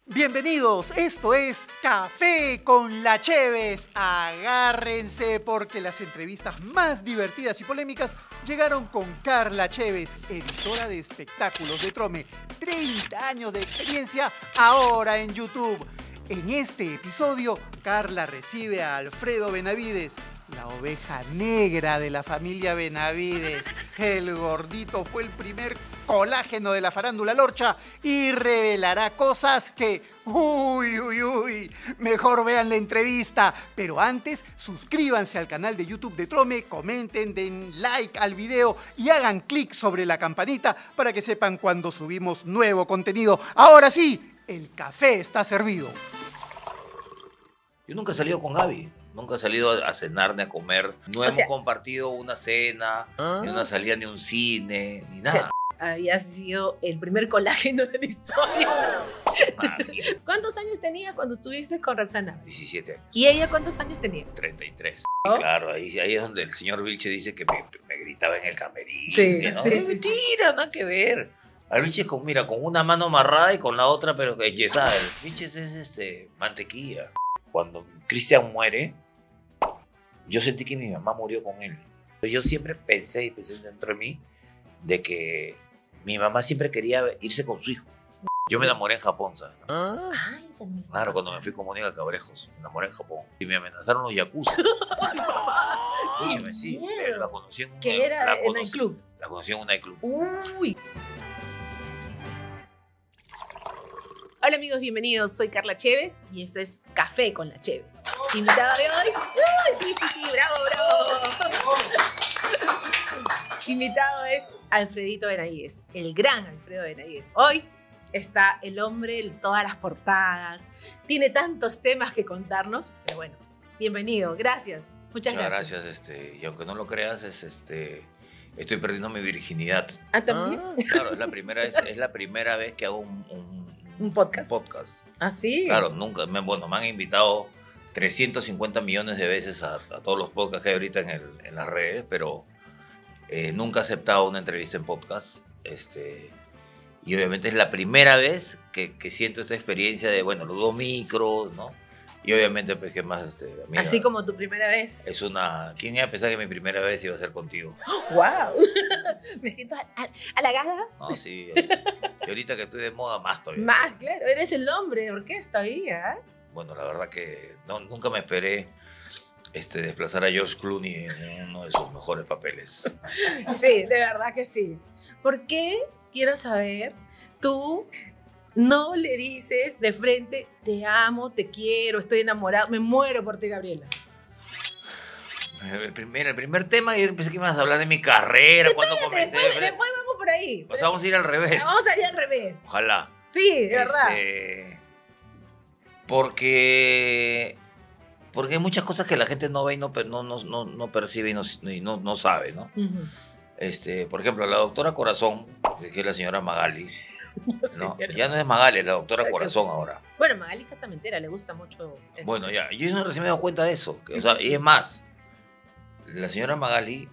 Bienvenidos, esto es Café con la Cheves. Agárrense porque las entrevistas más divertidas y polémicas llegaron con Carla Cheves, editora de espectáculos de Trome. 30 años de experiencia ahora en YouTube. En este episodio, Carla recibe a Alfredo Benavides, la oveja negra de la familia Benavides. El gordito fue el primer colágeno de la farándula lorcha y revelará cosas que... ¡Uy! Mejor vean la entrevista. Pero antes, suscríbanse al canal de YouTube de Trome, comenten, den like al video y hagan clic sobre la campanita para que sepan cuando subimos nuevo contenido. Ahora sí, el café está servido. Yo nunca he salido con Gaby. Nunca he salido a cenar ni a comer. No hemos compartido una cena, ni una salida, ni un cine, ni nada. Había sido el primer colágeno de la historia. ¿Cuántos años tenías cuando estuviste con Roxana? 17 años. ¿Y ella cuántos años tenía? 33. ¿Oh? Claro, ahí es donde el señor Vilche dice que me gritaba en el camerino. Sí, ¿no? sí. Mentira, nada que ver. Al Vilche con una mano amarrada y con la otra, pero enyesada. El Vilche es mantequilla. Cuando Cristian muere, yo sentí que mi mamá murió con él. Yo siempre pensé dentro de mí de que mi mamá siempre quería irse con su hijo. Yo me enamoré en Japón, ¿sabes? Ay, Claro, cuando me fui con Mónica Cabrejos, me enamoré en Japón. Y me amenazaron los yakuza. Escúchame, sí, la conocí en un ¿Qué era en el club? La conocí en un nightclub. Uy. Hola amigos, bienvenidos. Soy Carla Cheves y esto es Café con la Cheves. Invitada de hoy. Uy, sí, bravo. Invitado es Alfredito Benavides, el gran Alfredo Benavides. Hoy está el hombre en todas las portadas. Tiene tantos temas que contarnos, pero bueno, bienvenido. Gracias. Muchas gracias. Y aunque no lo creas, estoy perdiendo mi virginidad. ¿Ah, también? Claro, es la primera vez que hago ¿Un podcast? Un podcast. ¿Ah, sí? Claro, nunca. Me han invitado 350 millones de veces a todos los podcasts que hay ahorita en las redes, pero nunca he aceptado una entrevista en podcast. Y obviamente es la primera vez que siento esta experiencia de, los dos micros, ¿no? Y obviamente, pues, ¿qué más? Amiga, así como tu primera vez. ¿Quién iba a pensar que mi primera vez iba a ser contigo? ¡Wow! Me siento halagada. No, sí. Y ahorita que estoy de moda, más todavía. Más, claro. Eres el hombre de orquesta hoy día. Bueno, la verdad que nunca me esperé desplazar a George Clooney en uno de sus mejores papeles. Sí, de verdad que sí. ¿Por qué, quiero saber, tú no le dices de frente, te amo, te quiero, estoy enamorado, me muero por ti, Gabriela? El primer tema, yo pensé que ibas a hablar de mi carrera, cuando comencé. Después vamos por ahí. Pues vamos a ir al revés. Vamos a ir al revés. Ojalá. Sí, de verdad. Porque hay muchas cosas que la gente no ve y no percibe y no sabe, ¿no? Uh-huh. Por ejemplo, la doctora Corazón, que es la señora Magali, ¿no? Sí, Ya no es Magali, es la doctora Corazón ahora. Bueno, Magali Casamentera le gusta mucho. Bueno, ya, yo recién me he dado cuenta de eso. Sí, Y es más, la señora Magali,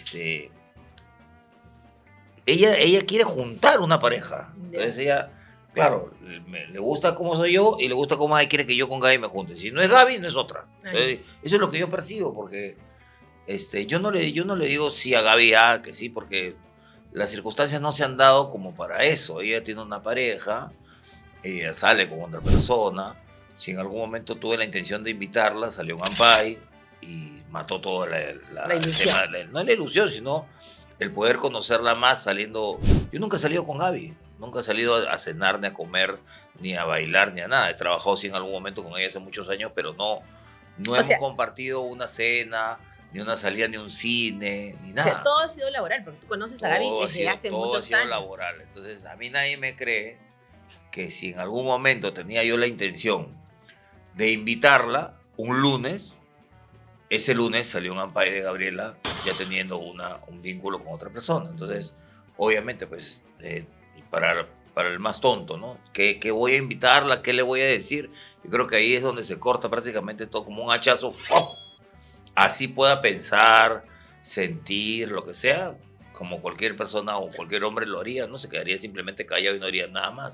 ella quiere juntar una pareja. Entonces ella, claro, le gusta cómo soy yo y le gusta cómo ella quiere que yo con Gaby me junte. Si no es Gaby, no es otra. Entonces, eso es lo que yo percibo, porque yo no le digo sí a Gaby, que sí, porque las circunstancias no se han dado como para eso. Ella tiene una pareja, ella sale con otra persona. Si en algún momento tuve la intención de invitarla, salió un ampay y mató toda la ilusión. No la ilusión, sino el poder conocerla más saliendo. Yo nunca he salido con Gaby, nunca he salido a cenar, ni a comer, ni a bailar, ni a nada. He trabajado sí en algún momento con ella hace muchos años, pero no hemos compartido una cena, ni una salida, ni un cine, ni nada. O sea, todo ha sido laboral, porque tú conoces a Gaby desde hace muchos años. Todo ha sido laboral. Entonces, a mí nadie me cree que si en algún momento tenía yo la intención de invitarla un lunes, ese lunes salió un ampay de Gabriela ya teniendo un vínculo con otra persona. Entonces, obviamente, pues, para el más tonto, ¿no? ¿Qué voy a invitarla? ¿Qué le voy a decir? Yo creo que ahí es donde se corta prácticamente todo, como un hachazo. ¡Oh! Así pueda pensar, sentir, lo que sea, como cualquier persona o cualquier hombre lo haría, ¿no? Se quedaría simplemente callado y no haría nada más.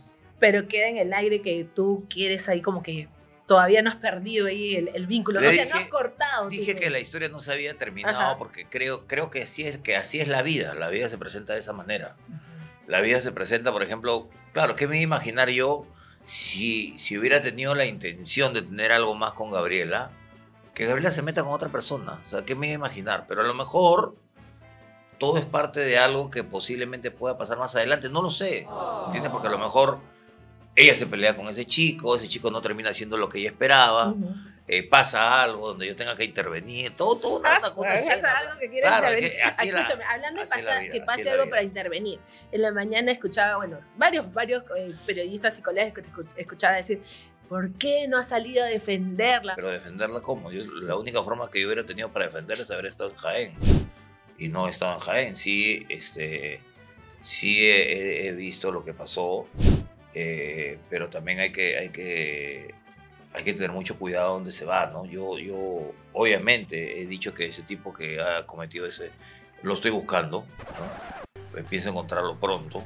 Pero queda en el aire que tú quieres ahí como que todavía no has perdido ahí el vínculo. Le O sea, dije- no has cortado. Dije que la historia no se había terminado Ajá. porque creo que así es la vida. La vida se presenta de esa manera. La vida se presenta, por ejemplo, claro, ¿qué me iba a imaginar yo si hubiera tenido la intención de tener algo más con Gabriela? Que Gabriela se meta con otra persona. O sea, ¿qué me iba a imaginar? Pero a lo mejor todo es parte de algo que posiblemente pueda pasar más adelante. No lo sé. ¿Entiendes? Porque a lo mejor ella se pelea con ese chico no termina haciendo lo que ella esperaba. Ujú. Pasa algo donde yo tenga que intervenir. Todo una Pasa escena, algo que quieres Claro, intervenir. que así es la- Escúchame, hablando de así es la vida, que así pase es la algo vida. para intervenir. En la mañana escuchaba, bueno, varios periodistas y colegas que te escuchaba decir, ¿por qué no has salido a defenderla? Pero defenderla, ¿cómo? La única forma que yo hubiera tenido para defender es haber estado en Jaén. Y no he estado en Jaén. Sí, sí he visto lo que pasó, pero también hay que tener mucho cuidado donde se va, ¿no? Yo obviamente he dicho que ese tipo que ha cometido lo estoy buscando, ¿no? Pienso encontrarlo pronto.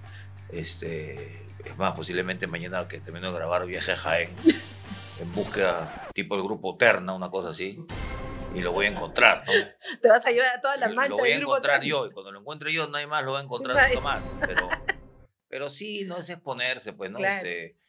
Es más, posiblemente mañana que termino de grabar viaje a Jaén en búsqueda tipo el grupo Terna, una cosa así, y lo voy a encontrar, ¿no? Te vas a llevar a toda la Lo mancha voy a del grupo. encontrar yo, y cuando lo encuentre yo nadie más lo va a encontrar Nadie. nunca más. Pero sí, no es exponerse, pues, ¿no? Claro.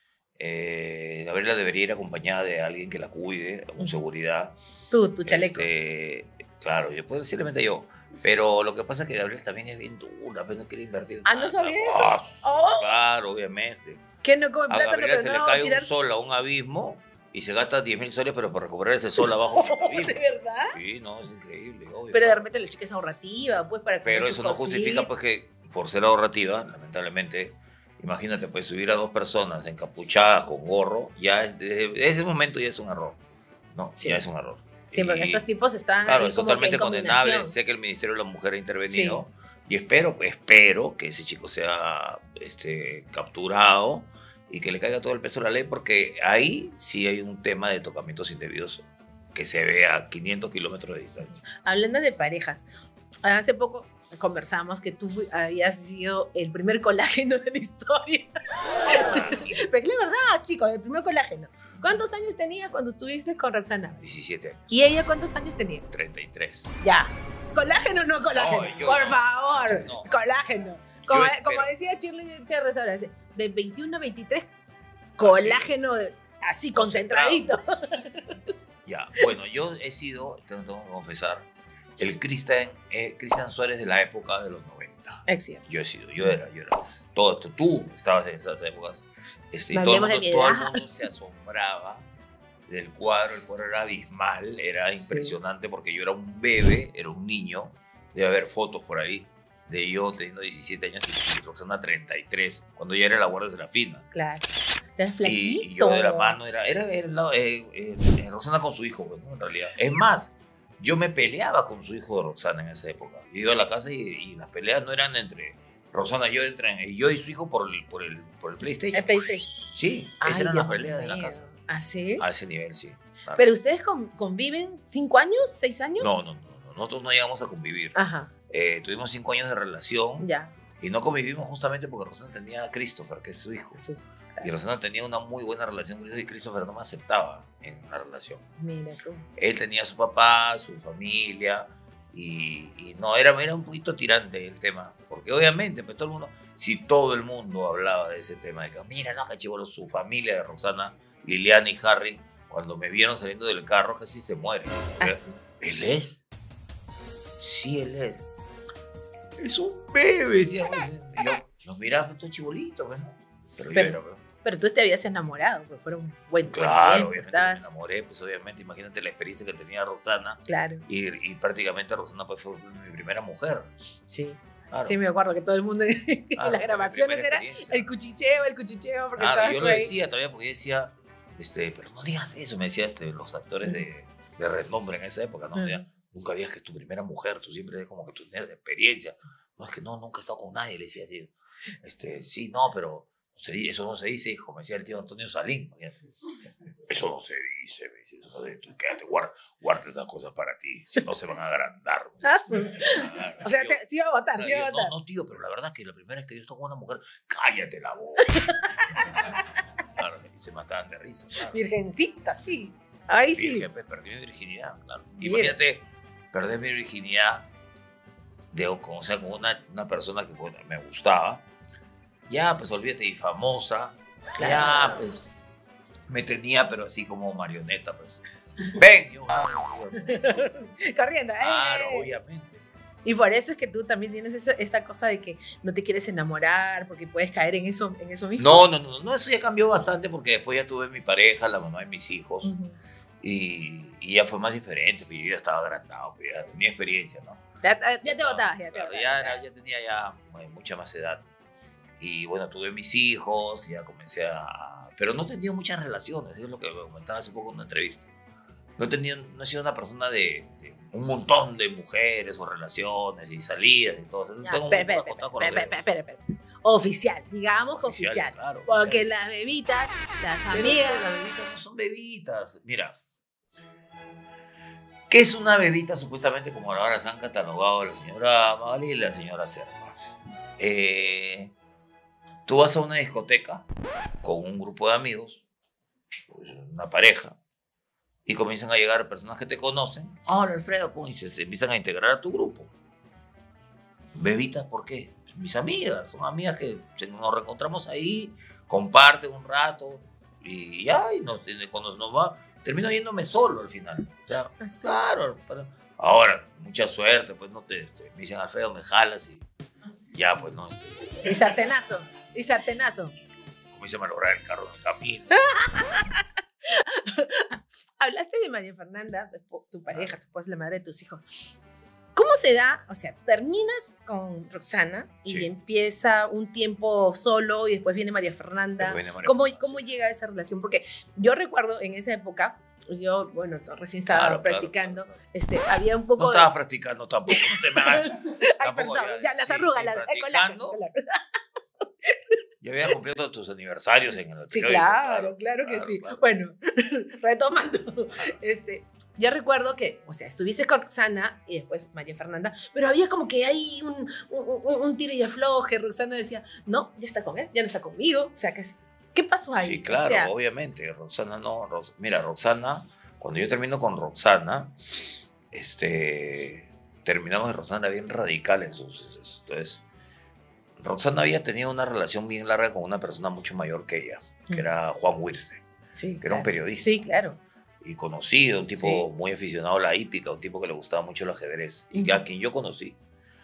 Gabriela debería ir acompañada de alguien que la cuide, con seguridad. Tu chaleco. Claro, posiblemente yo. Pero lo que pasa es que Gabriela también es bien dura, pero no quiere invertir. Ah, ¿no nada. sabía eso? Ah, Oh. Claro, obviamente. Que no come A plátano, Gabriela pero se le no cae tirar. un sol a un abismo y se gasta 10.000 soles, pero por recuperar ese sol abajo del abismo. ¿De verdad? Sí, no, es increíble, obvio. Pero de repente la chica es ahorrativa, pues para comer Pero sus eso no justifica, cositas. pues, que por ser ahorrativa, lamentablemente, imagínate, pues, subir a 2 personas encapuchadas con gorro, desde ese momento ya es un error, ¿no? Sí. Ya es un error. Sí, porque Y, estos tipos están claro, ahí es como que totalmente en condenable. combinación. Sé que el Ministerio de la Mujer ha intervenido y espero que ese chico sea capturado y que le caiga todo el peso de la ley, porque ahí sí hay un tema de tocamientos indebidos que se ve a 500 kilómetros de distancia. Hablando de parejas, hace poco conversamos que tú habías sido el primer colágeno de la historia. Pero es la verdad, chicos, el primer colágeno. ¿Cuántos años tenías cuando estuviste con Roxana? 17 años, ¿Y ella cuántos años tenía? 33. Ya. ¿Colágeno o no colágeno? No, yo Por no. favor, No. colágeno. Como espero. decía Shirley Cherres ahora, de 21 a 23, colágeno así concentradito. Ya, bueno, yo he sido, tengo que confesar, el Cristian Suárez de la época de los 90. Es cierto. Yo era. Todo esto, tú estabas en esas épocas. Y No todo el hablemos de mundo, mi todo el edad. mundo se asombraba del cuadro. El cuadro era abismal, era impresionante porque yo era un bebé, era un niño. Debe haber fotos por ahí de yo teniendo 17 años y Roxana 33, cuando ya era la Guardia de la Fina. Claro. Eras flaquito. Y yo de la mano era Roxana con su hijo, pues, ¿no? En realidad. Es más, yo me peleaba con su hijo de Roxana en esa época. Yo iba a la casa y las peleas no eran entre Roxana y yo y su hijo por el PlayStation. El PlayStation. Sí, Ay, esas eran Dios las peleas de la mío. casa. ¿Ah, sí? A ese nivel, sí. Claro. ¿Pero ustedes conviven 5 años, 6 años? No. Nosotros no llegamos a convivir. Ajá, Tuvimos 5 años de relación ya. y no convivimos justamente porque Roxana tenía a Christopher, que es su hijo. Sí. Y Roxana tenía una muy buena relación con Christopher y Christopher no me aceptaba en la relación. Mira tú. Él tenía a su papá, su familia, y no, era un poquito tirante el tema. Porque obviamente, pues si todo el mundo hablaba de ese tema, de que mira, no, que chivolo, su familia de Roxana, Liliana y Harry, cuando me vieron saliendo del carro, casi se mueren. Así. ¿Él es? Sí, él es. Es un bebé, decía. Y yo, nos miraba estos chibolitos, pues, ¿no? Pero yo era, pues. Pero tú te habías enamorado, pues fueron un buen Claro, tiempo. obviamente Estabas... me enamoré, pues obviamente, imagínate la experiencia que tenía Roxana. Claro, Y prácticamente Roxana pues, fue mi primera mujer. sí. Claro. Sí, me acuerdo que todo el mundo en Claro, las fue grabaciones mi era primera experiencia. el cuchicheo, porque Claro, estabas yo tú lo ahí. decía todavía porque yo decía, pero no digas eso, me decía los actores de renombre en esa época, ¿no? Ujú. Decía, nunca digas que es tu primera mujer, tú siempre como que tú tienes experiencia. No, es que no, nunca he estado con nadie, le decía así. Sí, no, pero Eso no se dice, hijo, me decía el tío Antonio Salín. Eso no se dice, me dice, eso tú quédate, guarda esas cosas para ti, si no se van a agrandar. O sea, sí iba a votar, sí iba a votar. No, tío, pero la verdad es que la primera vez que yo estoy con una mujer, cállate la boca. Claro, y se mataban de risa. Claro. Virgencita, sí. Ahí sí. Virgen, pues, perdí mi virginidad, claro. Imagínate, perder mi virginidad o sea, con una persona que bueno, me gustaba. Ya, pues olvídate, y famosa. Claro. Ya, pues me tenía, pero así como marioneta, pues. Ven, yo. Corriendo, Claro, obviamente. Y por eso es que tú también tienes esa cosa de que no te quieres enamorar, porque puedes caer en eso mismo. No, eso ya cambió bastante porque después ya tuve mi pareja, la mamá de mis hijos. Y ya fue más diferente, porque yo ya estaba agrandado, pues ya tenía experiencia, ¿no? Ya te botabas, ya tenía ya mucha más edad. Y bueno, tuve mis hijos, ya comencé pero no he tenido muchas relaciones, es lo que comentaba hace poco en una entrevista. No he sido una persona de un montón de mujeres o relaciones y salidas y todo. Espera. Oficial, digamos oficial. Claro, porque oficial. las bebitas, las Pero amigas... las bebitas no son bebitas. Mira, ¿qué es una bebita supuestamente como ahora se han catalogado la señora Magali y la señora Serpa? Tú vas a una discoteca con un grupo de amigos, pues una pareja, y comienzan a llegar personas que te conocen. Hola, Alfredo, y se empiezan a integrar a tu grupo. ¿Bebitas por qué? Mis amigas, son amigas que nos reencontramos ahí, comparten un rato, y ya, cuando nos va, termino yéndome solo al final. O sea, claro. Ahora, mucha suerte, pues me dicen, Alfredo, me jalas y ya, pues no. Y sartenazo. Comienza a malograr el carro en el camino. Hablaste de María Fernanda, tu pareja, tu esposa, la madre de tus hijos. ¿Cómo se da? O sea, terminas con Roxana y Sí. empieza un tiempo solo y después viene María Fernanda. ¿Cómo llega esa relación? Porque yo recuerdo en esa época, yo, bueno, recién estaba practicando, claro. Había un poco No estabas practicando tampoco, no te me hagas. Ay, perdón, ya las arrugas, el colágeno. Ya habías cumplido todos tus aniversarios en el Sí, periódico. claro que sí. Claro. Bueno, retomando, yo recuerdo que, o sea, estuviste con Roxana y después María Fernanda, pero había como que hay un tire y afloje. Roxana decía, no, ya está con él, ya no está conmigo. O sea, ¿qué pasó ahí? Sí, claro, O sea, obviamente. Roxana no. Mira, Roxana, cuando yo termino con Roxana, terminamos de Roxana bien radical en sus. Entonces, Roxana había tenido una relación bien larga con una persona mucho mayor que ella, que era Juan Wirce, sí, que era un periodista. Sí, claro. Y conocido, un tipo muy aficionado a la hípica, un tipo que le gustaba mucho el ajedrez, y a quien yo conocí.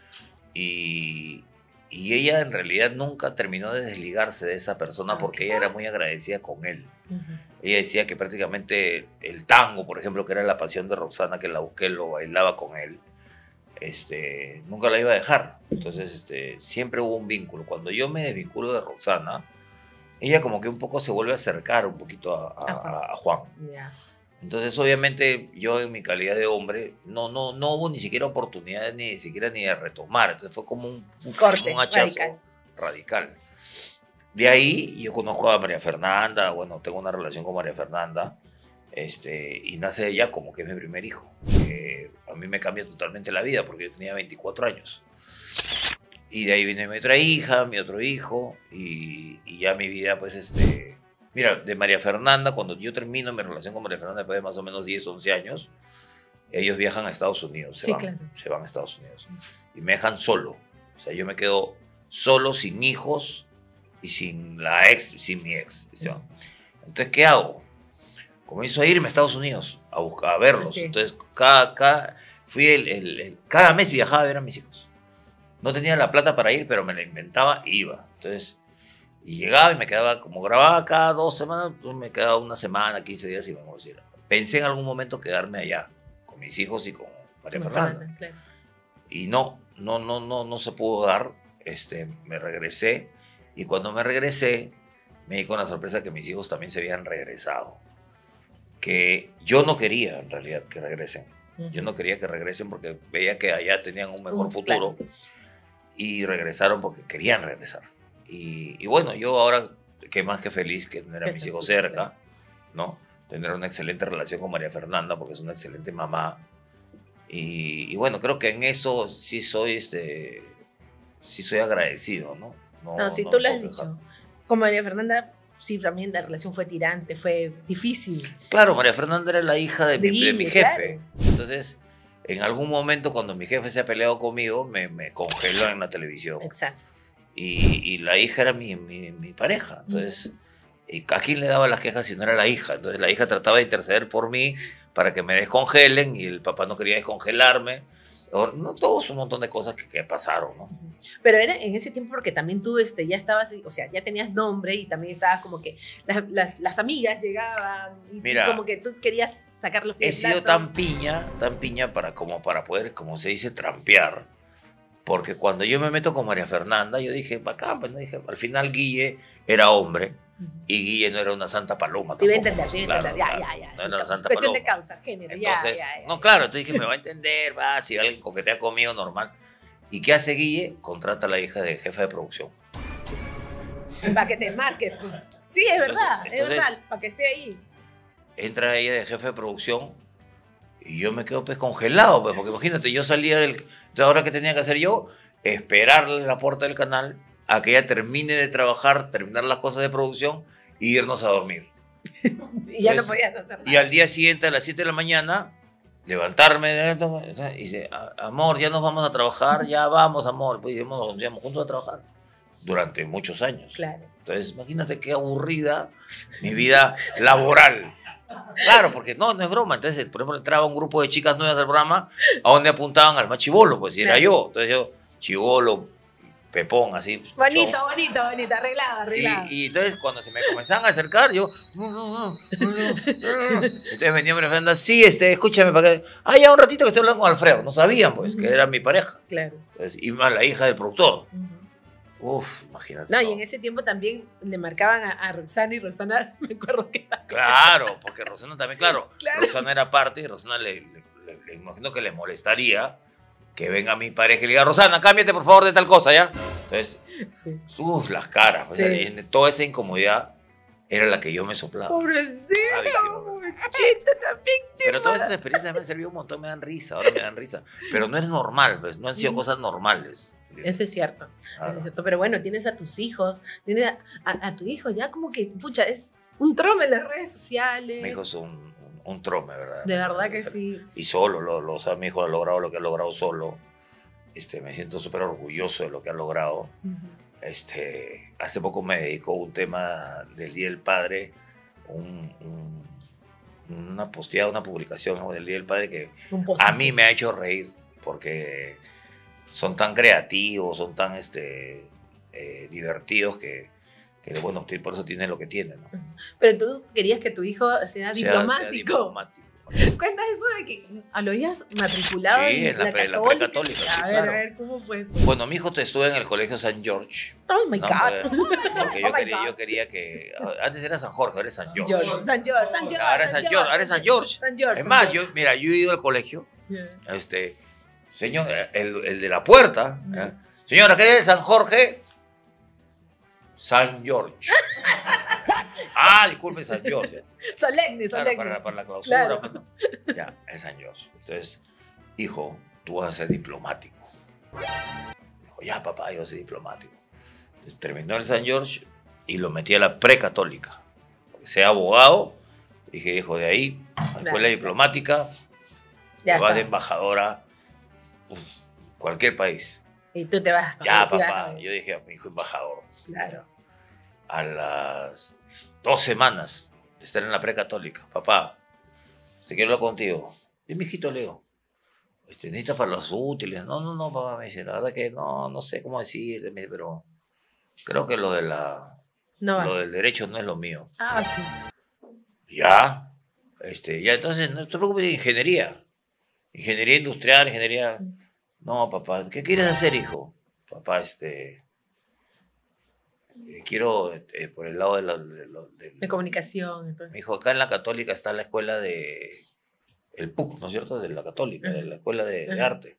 Y ella en realidad nunca terminó de desligarse de esa persona porque ella era muy agradecida con él. Ella decía que prácticamente el tango, por ejemplo, que era la pasión de Roxana, que él lo bailaba con él, nunca la iba a dejar. Entonces siempre hubo un vínculo. Cuando yo me desvinculo de Roxana, ella como que un poco se vuelve a acercar un poquito a Juan. Yeah. Entonces obviamente yo en mi calidad de hombre no hubo ni siquiera oportunidad ni de retomar. Entonces fue como un corte, un hachazo radical. De ahí yo conozco a María Fernanda, bueno, tengo una relación con María Fernanda, y nace ella como que es mi primer hijo. A mí me cambia totalmente la vida porque yo tenía 24 años. Y de ahí viene mi otra hija, mi otro hijo, y ya mi vida, pues, mira, de María Fernanda, cuando yo termino mi relación con María Fernanda, después de más o menos 10, 11 años, ellos viajan a Estados Unidos, se van a Estados Unidos, y me dejan solo. O sea, yo me quedo solo, sin hijos, y sin mi ex. Entonces, ¿qué hago? Comienzo a irme a Estados Unidos a verlos. Sí. Entonces, cada mes viajaba a ver a mis hijos. No tenía la plata para ir, pero me la inventaba e iba. Entonces, y llegaba y me quedaba, como grababa cada 2 semanas, pues me quedaba una semana, 15 días y vamos a decir. Pensé en algún momento quedarme allá, con mis hijos y con María Fernanda. Claro. Y no se pudo dar. Me regresé, y cuando me regresé, me di con la sorpresa que mis hijos también se habían regresado. Que yo no quería, en realidad, que regresen. Yo no quería que regresen porque veía que allá tenían un mejor futuro. Claro. Y regresaron porque querían regresar. Y bueno, yo ahora qué más que feliz que tener a Que mis estén hijos súper, cerca, claro. ¿no? Tener una excelente relación con María Fernanda, porque es una excelente mamá. Y bueno, creo que en eso sí soy agradecido, ¿no? No, sí, No tú me lo has puedo quejar. dicho. Con María Fernanda, sí, también la relación fue tirante, fue difícil. Claro, María Fernanda era la hija de mi Guille, jefe. claro. Entonces, en algún momento cuando mi jefe se ha peleado conmigo, me congeló en la televisión. Exacto. Y la hija era mi pareja. Entonces, ¿y a quién le daba las quejas si no era la hija? Entonces, la hija trataba de interceder por mí para que me descongelen y el papá no quería descongelarme. No, todos un montón de cosas que pasaron, ¿no? Pero era en ese tiempo porque también tú ya estabas, o sea, ya tenías nombre y también estabas como que las amigas llegaban y Mira, como que tú querías sacar los He pies del sido plato. tan piña para poder, como se dice, trampear. Porque cuando yo me meto con María Fernanda, yo dije, bacán, pues, ¿no? Dije, al final Guille era hombre y Guille no era una santa paloma. Te iba a tampoco, entender, pues, ya, claro, ya, ya. No era una santa Cuestión de paloma. causa, género, Entonces, ya. no, claro, entonces dije, me va a entender, va, si alguien coquetea conmigo, normal. ¿Y qué hace Guille? Contrata a la hija de jefa de producción. Para que te marques. Pues. Sí, es verdad, es Entonces, verdad, para que esté ahí. Entra ella de jefe de producción y yo me quedo pues congelado, pues, porque imagínate, yo salía del... Entonces, ahora, ¿qué tenía que hacer yo? Esperarle en la puerta del canal a que ella termine de trabajar, terminar las cosas de producción y irnos a dormir. Y ya no Pues, podías hacer nada. Y al día siguiente, a las 7 de la mañana, levantarme y dice, amor, ya nos vamos a trabajar, ya vamos, amor. Pues nos íbamos juntos a trabajar durante muchos años. Claro. Entonces, imagínate qué aburrida mi vida laboral. Claro, porque no es broma. Entonces, por ejemplo, entraba un grupo de chicas nuevas al programa, a donde apuntaban al más chibolo, pues, y era Claro. yo. Entonces yo, chibolo, pepón, así. pues, Bonito, chon. bonito, arreglado. Y entonces, cuando se me comenzaban a acercar, yo... Entonces venía mi Fernanda, sí, escúchame, para que... Ah, ya un ratito que estoy hablando con Alfredo. No sabían, pues, que era mi pareja. Claro. Entonces, y más la hija del productor. Uf, imagínate. No, y en ese tiempo también le marcaban a Roxana y Roxana, me acuerdo que... Claro, porque Rosana también, claro. Claro. Rosana era parte y Rosana le imagino que le molestaría que venga mi pareja y le diga, Rosana, cámbiate por favor de tal cosa, ¿ya? Entonces, Sí. las caras, Sí. o sea, y toda esa incomodidad era la que yo me soplaba. Pobrecito, Bravísimo. pobrecito también. Pero todas esas experiencias me han servido un montón, me dan risa, ahora me dan risa. Pero no es normal, pues, no han sido cosas normales. Eso es cierto, Claro. eso es cierto. Pero bueno, tienes a tus hijos, tienes a tu hijo ya como que, pucha, es un trome en las redes sociales. Mi hijo es un trome, ¿verdad? De verdad que sí. Y solo, o sea, mi hijo ha logrado lo que ha logrado solo. Me siento súper orgulloso de lo que ha logrado. Hace poco me dedicó un tema del Día del Padre, una posteada, una publicación del Día del Padre que Un post. a mí me ha hecho reír porque son tan creativos, son tan divertidos que bueno, por eso tiene lo que tiene, ¿no? Pero tú querías que tu hijo sea diplomático. Sea diplomático. Cuenta eso de que lo habías matrculado Sí, en la precatólica, sí, A claro. ver, ¿cómo fue eso? Bueno, mi hijo estuvo en el colegio San George. Oh my ¿no? God. Porque Oh my God. yo quería que... Antes era San Jorge, ahora es San George. San George. Ahora es San George, ahora es San George. San George. Es más, yo he ido al colegio, señor, el de la puerta, señora, ¿qué es San Jorge? San George. Disculpe, San George. Solemne, Claro, solemne. para la clausura. Claro. Pues, ¿no? Ya, es San George. Entonces, hijo, tú vas a ser diplomático. Dijo, ya, papá, yo soy diplomático. Entonces, terminó el San George y lo metí a la precatólica. Sea abogado, dije, hijo, de ahí, a la escuela diplomática, Ya te vas está. de embajadora, cualquier país. Y tú te vas. Ya, tú vas- papá. Yo dije a mi hijo embajador. Claro. A las 2 semanas de estar en la precatólica, papá, te quiero hablar contigo. Y mi hijito Leo, necesitas para los útiles. No, papá, me dice, la verdad que no sé cómo decirte, me dice, pero creo que lo No va. del derecho no es lo mío. Sí. Ya, ya entonces, no te preocupes de ingeniería. Ingeniería industrial, ingeniería... No, papá, ¿qué quieres hacer, hijo? Papá, quiero por el lado De comunicación. Entonces. Me dijo, acá en la Católica está la escuela de... El PUC, ¿no es cierto? De la Católica, de la escuela de arte.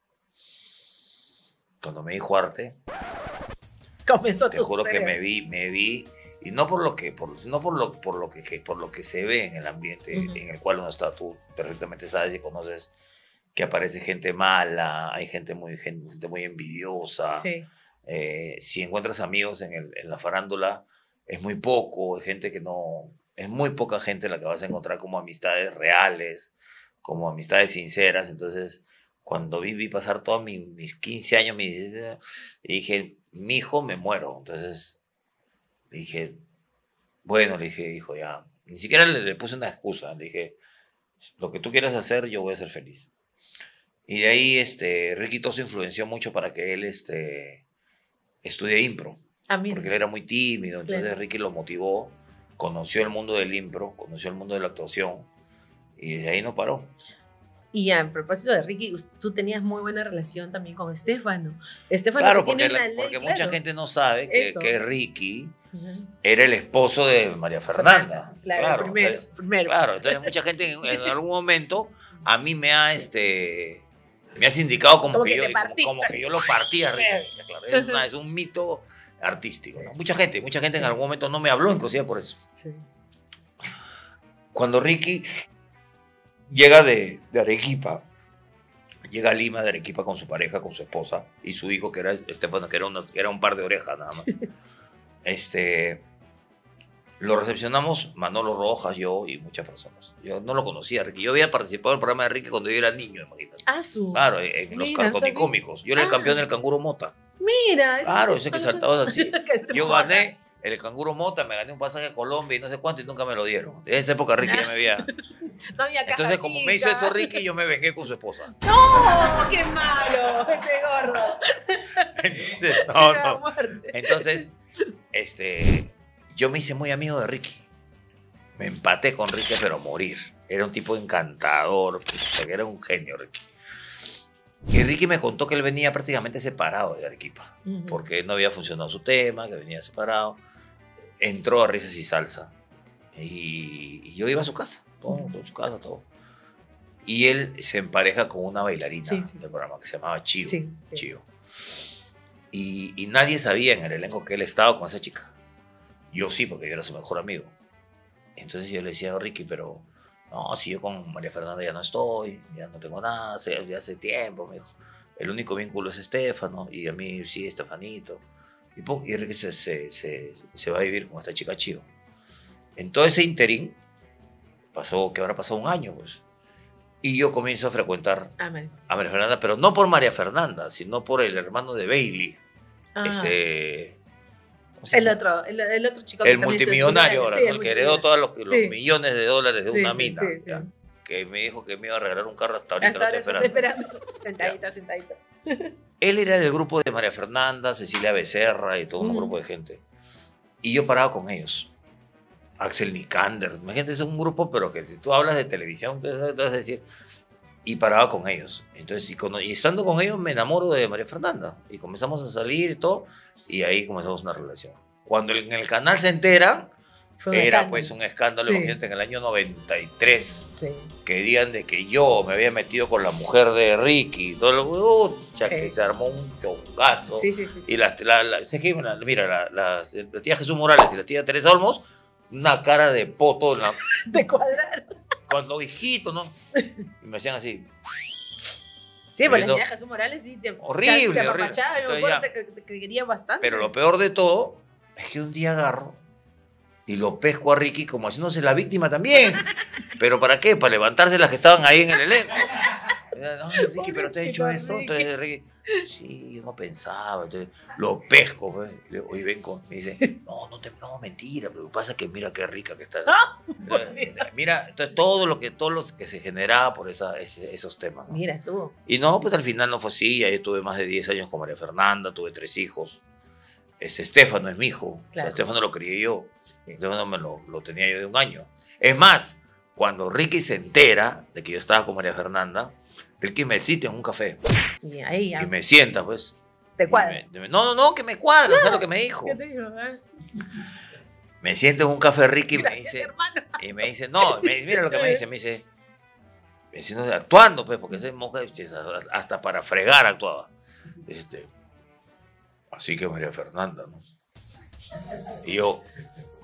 Cuando me dijo arte, Comenzó te tu juro que cerebro. me vi Y no por lo que, sino por lo que se ve en el ambiente en el cual uno está. Tú perfectamente sabes y conoces que aparece gente mala, hay gente muy envidiosa. Sí. Si encuentras amigos en la farándula, es muy poco, es gente que no, es muy poca gente la que vas a encontrar como amistades reales, como amistades sinceras. Entonces, cuando vi pasar todos mis 15 años, mis 16, y dije, mi hijo, me muero. Entonces, dije, bueno, le dije, hijo, ya, ni siquiera le puse una excusa, le dije, lo que tú quieras hacer, yo voy a ser feliz. Y de ahí, Ricky Toso influenció mucho para que él, estudie impro. Porque él era muy tímido, entonces Claro. Ricky lo motivó, conoció el mundo del impro, conoció el mundo de la actuación, y de ahí no paró. Y a propósito de Ricky, tú tenías muy buena relación también con Estefano. Estefano Claro, que tiene porque, una ley, porque claro. mucha gente no sabe Eso. que Ricky Ujú. era el esposo de María Fernanda. Claro, primero. Claro, entonces mucha gente en algún momento a mí me ha sindicado Como que te partiste. como que yo lo partía a Ricky. Claro, es un mito artístico, ¿no? Mucha gente en algún momento no me habló, inclusive por eso. Sí. Cuando Ricky llega de Arequipa, llega a Lima de Arequipa con su pareja, con su esposa y su hijo, que era Estefano, que era un par de orejas nada más. Lo recepcionamos Manolo Rojas, yo y muchas personas. Yo no lo conocía, Ricky. Yo había participado en el programa de Ricky cuando yo era niño, imagínate. Claro, en los Mira, cartonicómicos. Yo era el campeón del canguro Mota. Mira, Claro, ese que saltaba así. Yo gané el canguro Mota, me gané un pasaje a Colombia y no sé cuánto y nunca me lo dieron. De esa época Ricky ya me había... No había caja Entonces, como me hizo chica. eso Ricky, yo me vengué con su esposa. ¡No! ¡Qué malo! ¡Este gordo! Entonces, Era no. muerte. Entonces, yo me hice muy amigo de Ricky. Me empaté con Ricky, pero a morir. Era un tipo encantador, que era un genio, Ricky. Y Ricky me contó que él venía prácticamente separado de Arequipa, Ujú. porque no había funcionado su tema, que venía separado. Entró a Risas y Salsa. Y yo iba a su casa, todo, su casa, todo. Y él se empareja con una bailarina Sí, sí, del programa que se llamaba Chío. Sí, sí. Chío. Y nadie sabía en el elenco que él estaba con esa chica. Yo sí, porque yo era su mejor amigo. Entonces yo le decía a Ricky, pero no, si yo con María Fernanda ya no estoy, ya no tengo nada, ya hace tiempo, me dijo. El único vínculo es Estefano, y a mí sí, Estefanito. Y Ricky se va a vivir con esta chica Chío. En todo ese interín, que habrá pasado un año, pues. Y yo comienzo a frecuentar Amén. a María Fernanda, pero no por María Fernanda, sino por el hermano de Bailey. Ah, ¿cómo se el llama? otro chico que El también se- multimillonario ahora, sí, ¿no? El que heredó todos los Sí. millones de dólares de Sí, una sí, mina. sí, sí. ¿ya? Que me dijo que me iba a regalar un carro hasta ahorita, Hasta lo ahora estoy estoy esperando. Sentadita, sentadita. Él era del grupo de María Fernanda, Cecilia Becerra y todo un grupo de gente. Y yo paraba con ellos. Axel Nikander, imagínate, es un grupo, pero que si tú hablas de televisión, te vas a decir. Y paraba con ellos. Entonces, y estando con ellos, me enamoro de María Fernanda. Y comenzamos a salir y todo. Y ahí comenzamos una relación. Cuando en el canal se enteran, Fue un era escándalo. pues un escándalo, Sí. imagínate, en el año 93. Sí. Que digan de que yo me había metido con la mujer de Ricky. Todo lo Sí. que se armó un chongazo. Sí, sí, sí. Y mira, la tía Jesús Morales y la tía Teresa Olmos, una cara de poto De cuadrar. cuando hijito, ¿no? Y me hacían así. Sí, pues la Viendo- niña Jesús Morales sí te Horrible, te horrible. apapachaba, yo me Entonces acuerdo que quería bastante. Pero lo peor de todo es que un día agarro y lo pesco a Ricky como haciéndose la víctima también. ¿Pero para qué? Para levantarse las que estaban ahí en el elenco. Ay, Ricky, pero te he hecho Pobrecito esto. Entonces Ricky, sí, yo no pensaba. Entonces lo pesco, pues. Y le digo, oye, ven me dice, no, mentira. Pero lo que pasa es que mira qué rica que está. Mira, entonces todo lo que se generaba por esos temas, ¿no? Mira, tú. Y no, pues al final no fue así. Ahí tuve más de 10 años con María Fernanda, tuve 3 hijos. Estefano es mi hijo. O sea, Claro. Estefano lo crié yo. Sí. Estefano lo tenía yo de 1 año. Es más, cuando Ricky se entera de que yo estaba con María Fernanda, Ricky me cita en un café Y ahí ya. y me sienta, pues. Te y cuadra. No, que me cuadra, ¿sabes lo que me dijo? ¿Qué te digo? Me siento en un café Ricky y me Gracias, dice, hermano. mira lo que me dice, siento actuando, pues, porque esa mujer hasta para fregar actuaba. Así que María Fernanda, ¿no? Y yo,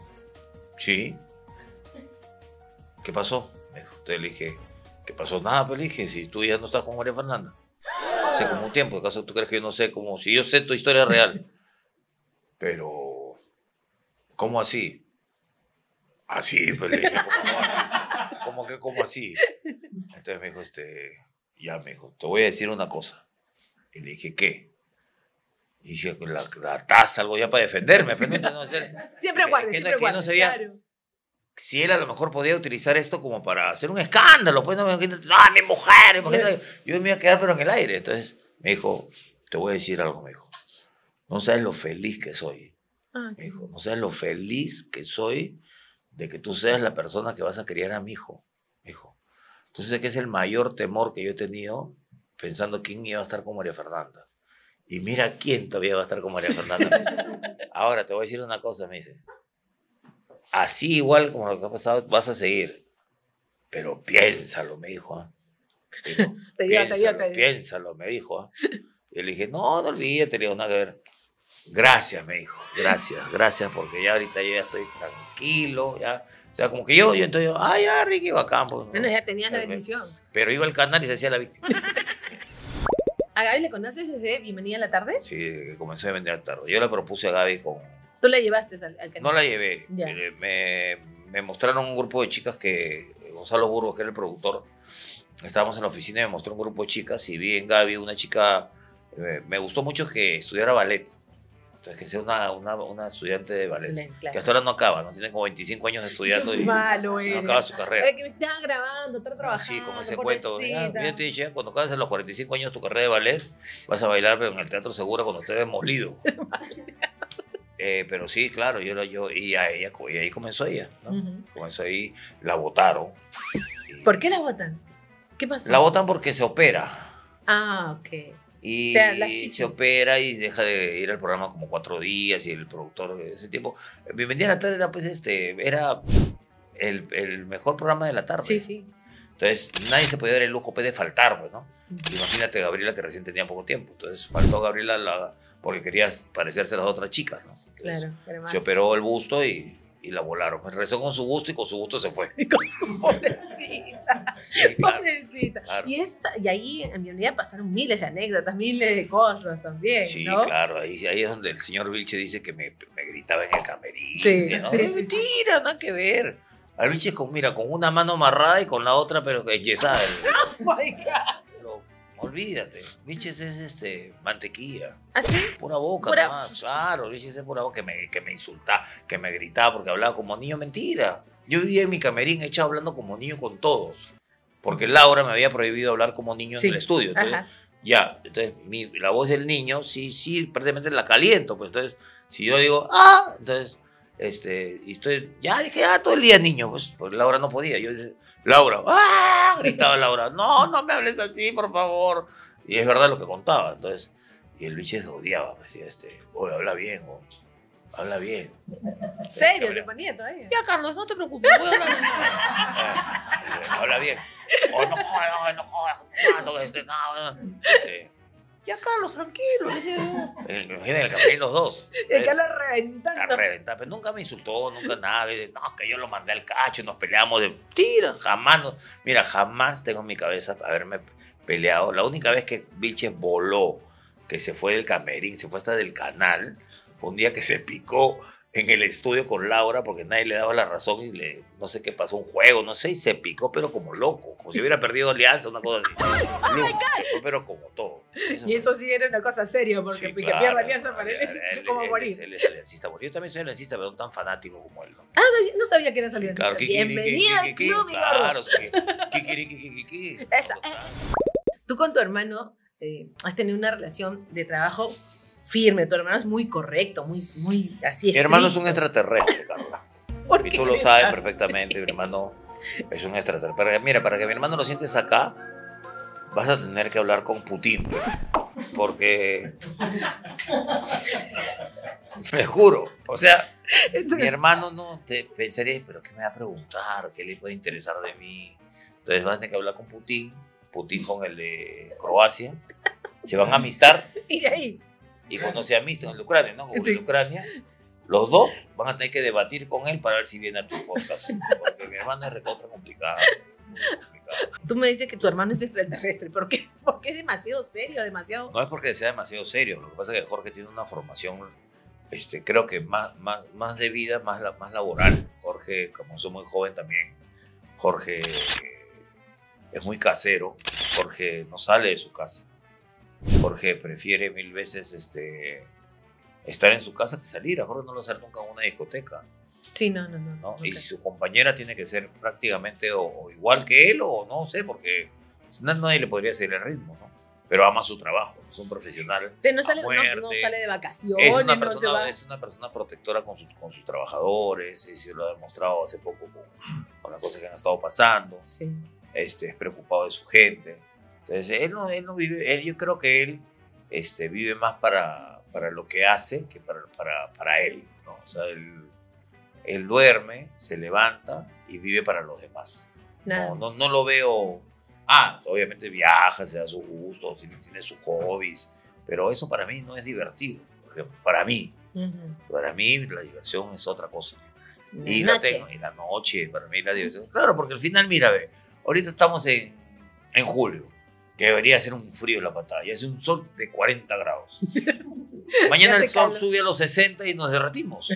Sí. ¿Qué pasó? Me dijo. Entonces le dije, ¿qué pasó? Nada, pero le dije, si tú ya no estás con María Fernanda. Hace como un tiempo, ¿acaso tú crees que yo no sé cómo? Si yo sé tu historia real. Pero, ¿cómo así? Así, pues le dije, ¿cómo así? Entonces me dijo, ya me dijo, te voy a decir una cosa. Y le dije, ¿qué? Y dije, la taza, algo ya para defenderme. Pero no, Siempre guarde, siempre que guarde. no sabía Claro. si él a lo mejor podía utilizar esto como para hacer un escándalo. Pues no, mi mujer, imagínate, yo me iba a quedar pero en el aire. Entonces me dijo, te voy a decir algo, me dijo. No sabes lo feliz que soy. Me dijo, no sabes lo feliz que soy de que tú seas la persona que vas a criar a mi hijo. Me dijo. Entonces, que es el mayor temor que yo he tenido pensando quién iba a estar con María Fernanda. Y mira quién todavía va a estar con María Fernanda. Ahora te voy a decir una cosa, me dice. Así igual como lo que ha pasado, vas a seguir. Pero piénsalo, me dijo. ¿Eh? Piénsalo, me dijo. Y le dije, no olvídate, le digo, nada que ver. Gracias, me dijo. Gracias, porque ya ahorita yo ya estoy tranquilo, ya. O sea, como que yo entonces, ya, Ricky, bacán. Pues, bueno, ya tenías la bendición. Pero iba al canal y se hacía la víctima. ¿A Gaby le conoces desde Bienvenida a la Tarde? Sí, comencé a vender tarde. Yo la propuse a Gaby con... ¿Tú la llevaste al canal? No la llevé. Ya. Me mostraron un grupo de chicas que... Gonzalo Burgos, que era el productor, estábamos en la oficina y me mostró un grupo de chicas y vi en Gaby una chica... me gustó mucho que estudiara ballet. Entonces, que sea una estudiante de ballet. Claro. Que hasta ahora no acaba, ¿no? Tiene como 25 años estudiando y Malo, no acaba su carrera. Que me estaban grabando, estar trabajando. Sí, con ese pobrecita. cuento. Yo te he dicho, cuando acabes a los 45 años tu carrera de ballet, vas a bailar pero en el Teatro Segura cuando estés molido. Pero sí, claro, y ahí comenzó ella, ¿no? Comenzó ahí, la votaron. ¿Por qué la votan? ¿Qué pasó? La votan porque se opera. Ah, ok. Y o sea, las chichis. se opera y deja de ir al programa como 4 días y el productor de ese tiempo. Bienvenida a la Tarde era, pues, era el mejor programa de la tarde. Sí, sí. Entonces, nadie se podía dar el lujo de faltar, pues, ¿no? Imagínate Gabriela, que recién tenía poco tiempo. Entonces, faltó Gabriela porque quería parecerse a las otras chicas, ¿no? Entonces, claro, además. se operó el busto y la volaron. Me regresó con su busto y con su busto se fue. Con su pobrecita. Sí, claro, Pobrecita. claro. Y ahí en mi unidad pasaron miles de anécdotas, miles de cosas también. Sí, ¿no? claro. Ahí es donde el señor Vilche dice que me gritaba en el camerino. Sí, ¿no? sí, sí. Mentira, nada que ver. Al Vilche con una mano amarrada y con la otra, pero enyesada. Oh my God. Pero olvídate. Vilche es mantequilla. ¿Así? Pura boca Pura- nomás, claro, Luis es pura boca que me insultaba, que me gritaba porque hablaba como niño, mentira. Yo vivía en mi camerín echado hablando como niño con todos, porque Laura me había prohibido hablar como niño Sí, en el estudio. Entonces, ajá. entonces la voz del niño, sí, prácticamente la caliento, pues entonces, si yo digo, entonces, y dije, todo el día niño, pues, porque Laura no podía, Laura, gritaba Laura, no me hables así, por favor, y es verdad lo que contaba, entonces, y el bicho se odiaba, me decía, oye, habla bien, habla bien. ¿Serio? ¿Se ponía todavía? Ya, Carlos, no te preocupes, voy a hablar bien. Habla bien. No jodas, ya, Carlos, tranquilo. Imagínate en el camerín los dos. El Carlos reventando. Está reventado, pero nunca me insultó, nunca nada. No, que yo lo mandé al cacho, nos peleamos de tira, jamás. Mira, jamás tengo en mi cabeza haberme peleado. La única vez que Vilches voló, que se fue del camerín, se fue hasta del canal, fue un día que se picó en el estudio con Laura porque nadie le daba la razón y no sé qué pasó, un juego, no sé, y se picó pero como loco, como si hubiera perdido alianza, una cosa así. Se picó, pero como todo. Y eso sí era una cosa seria, porque sí, que claro, pierda alianza para él es como morir. Él es aliancista. Yo también soy aliancista, pero no tan fanático como él, ¿no? No sabía que eras alianza. Claro, Bienvenida al club, mi claro, gordo. Esa. Tú con tu hermano has tenido una relación de trabajo firme. Tu hermano es muy correcto, muy así. Mi hermano es un estricto. extraterrestre, Carla. ¿Por Y qué tú lo crees? sabes perfectamente, mi hermano es un extraterrestre. Mira, para que mi hermano lo sientes acá, vas a tener que hablar con Putin, pues, porque me juro, o sea, mi hermano no te pensaría, pero ¿qué me va a preguntar? ¿Qué le puede interesar de mí? Entonces vas a tener que hablar con Putin con el de Croacia, se van a amistar Y de ahí. y cuando se amistan en Ucrania, ¿no? Como Sí. en Ucrania, Los dos van a tener que debatir con él para ver si viene a tu podcast. Porque mi hermano es recontra complicada. Muy complicada. Tú me dices que tu hermano es extraterrestre. ¿Por qué? Porque es demasiado serio, demasiado... No es porque sea demasiado serio. Lo que pasa es que Jorge tiene una formación, creo que más de vida, más laboral. Jorge, como soy muy joven también, Jorge es muy casero. Jorge no sale de su casa. Jorge prefiere 1000 veces estar en su casa que salir. A Jorge no lo hace nunca en una discoteca. Sí, no. ¿no? Nunca. Y su compañera tiene que ser prácticamente o igual que él o no sé, porque nadie le podría seguir el ritmo, ¿no? Pero ama su trabajo, es un profesional No sale, a muerte. no sale de vacaciones, Es una, no se va. es una persona protectora con sus trabajadores, y se lo ha demostrado hace poco con las cosas que han estado pasando. Sí. Es preocupado de su gente. Entonces, él no vive, yo creo que él vive más para lo que hace que para él, ¿no? O sea, él duerme, se levanta y vive para los demás. Nada. No lo veo. Obviamente viaja, se da su gusto, tiene sus hobbies, pero eso para mí no es divertido. Porque para mí la diversión es otra cosa. Y la noche, para mí la diversión. Claro, porque al final, mira, ve, ahorita estamos en julio, que debería ser un frío en la patada, y hace un sol de 40 grados. Mañana el sol sube a los 60 y nos derretimos.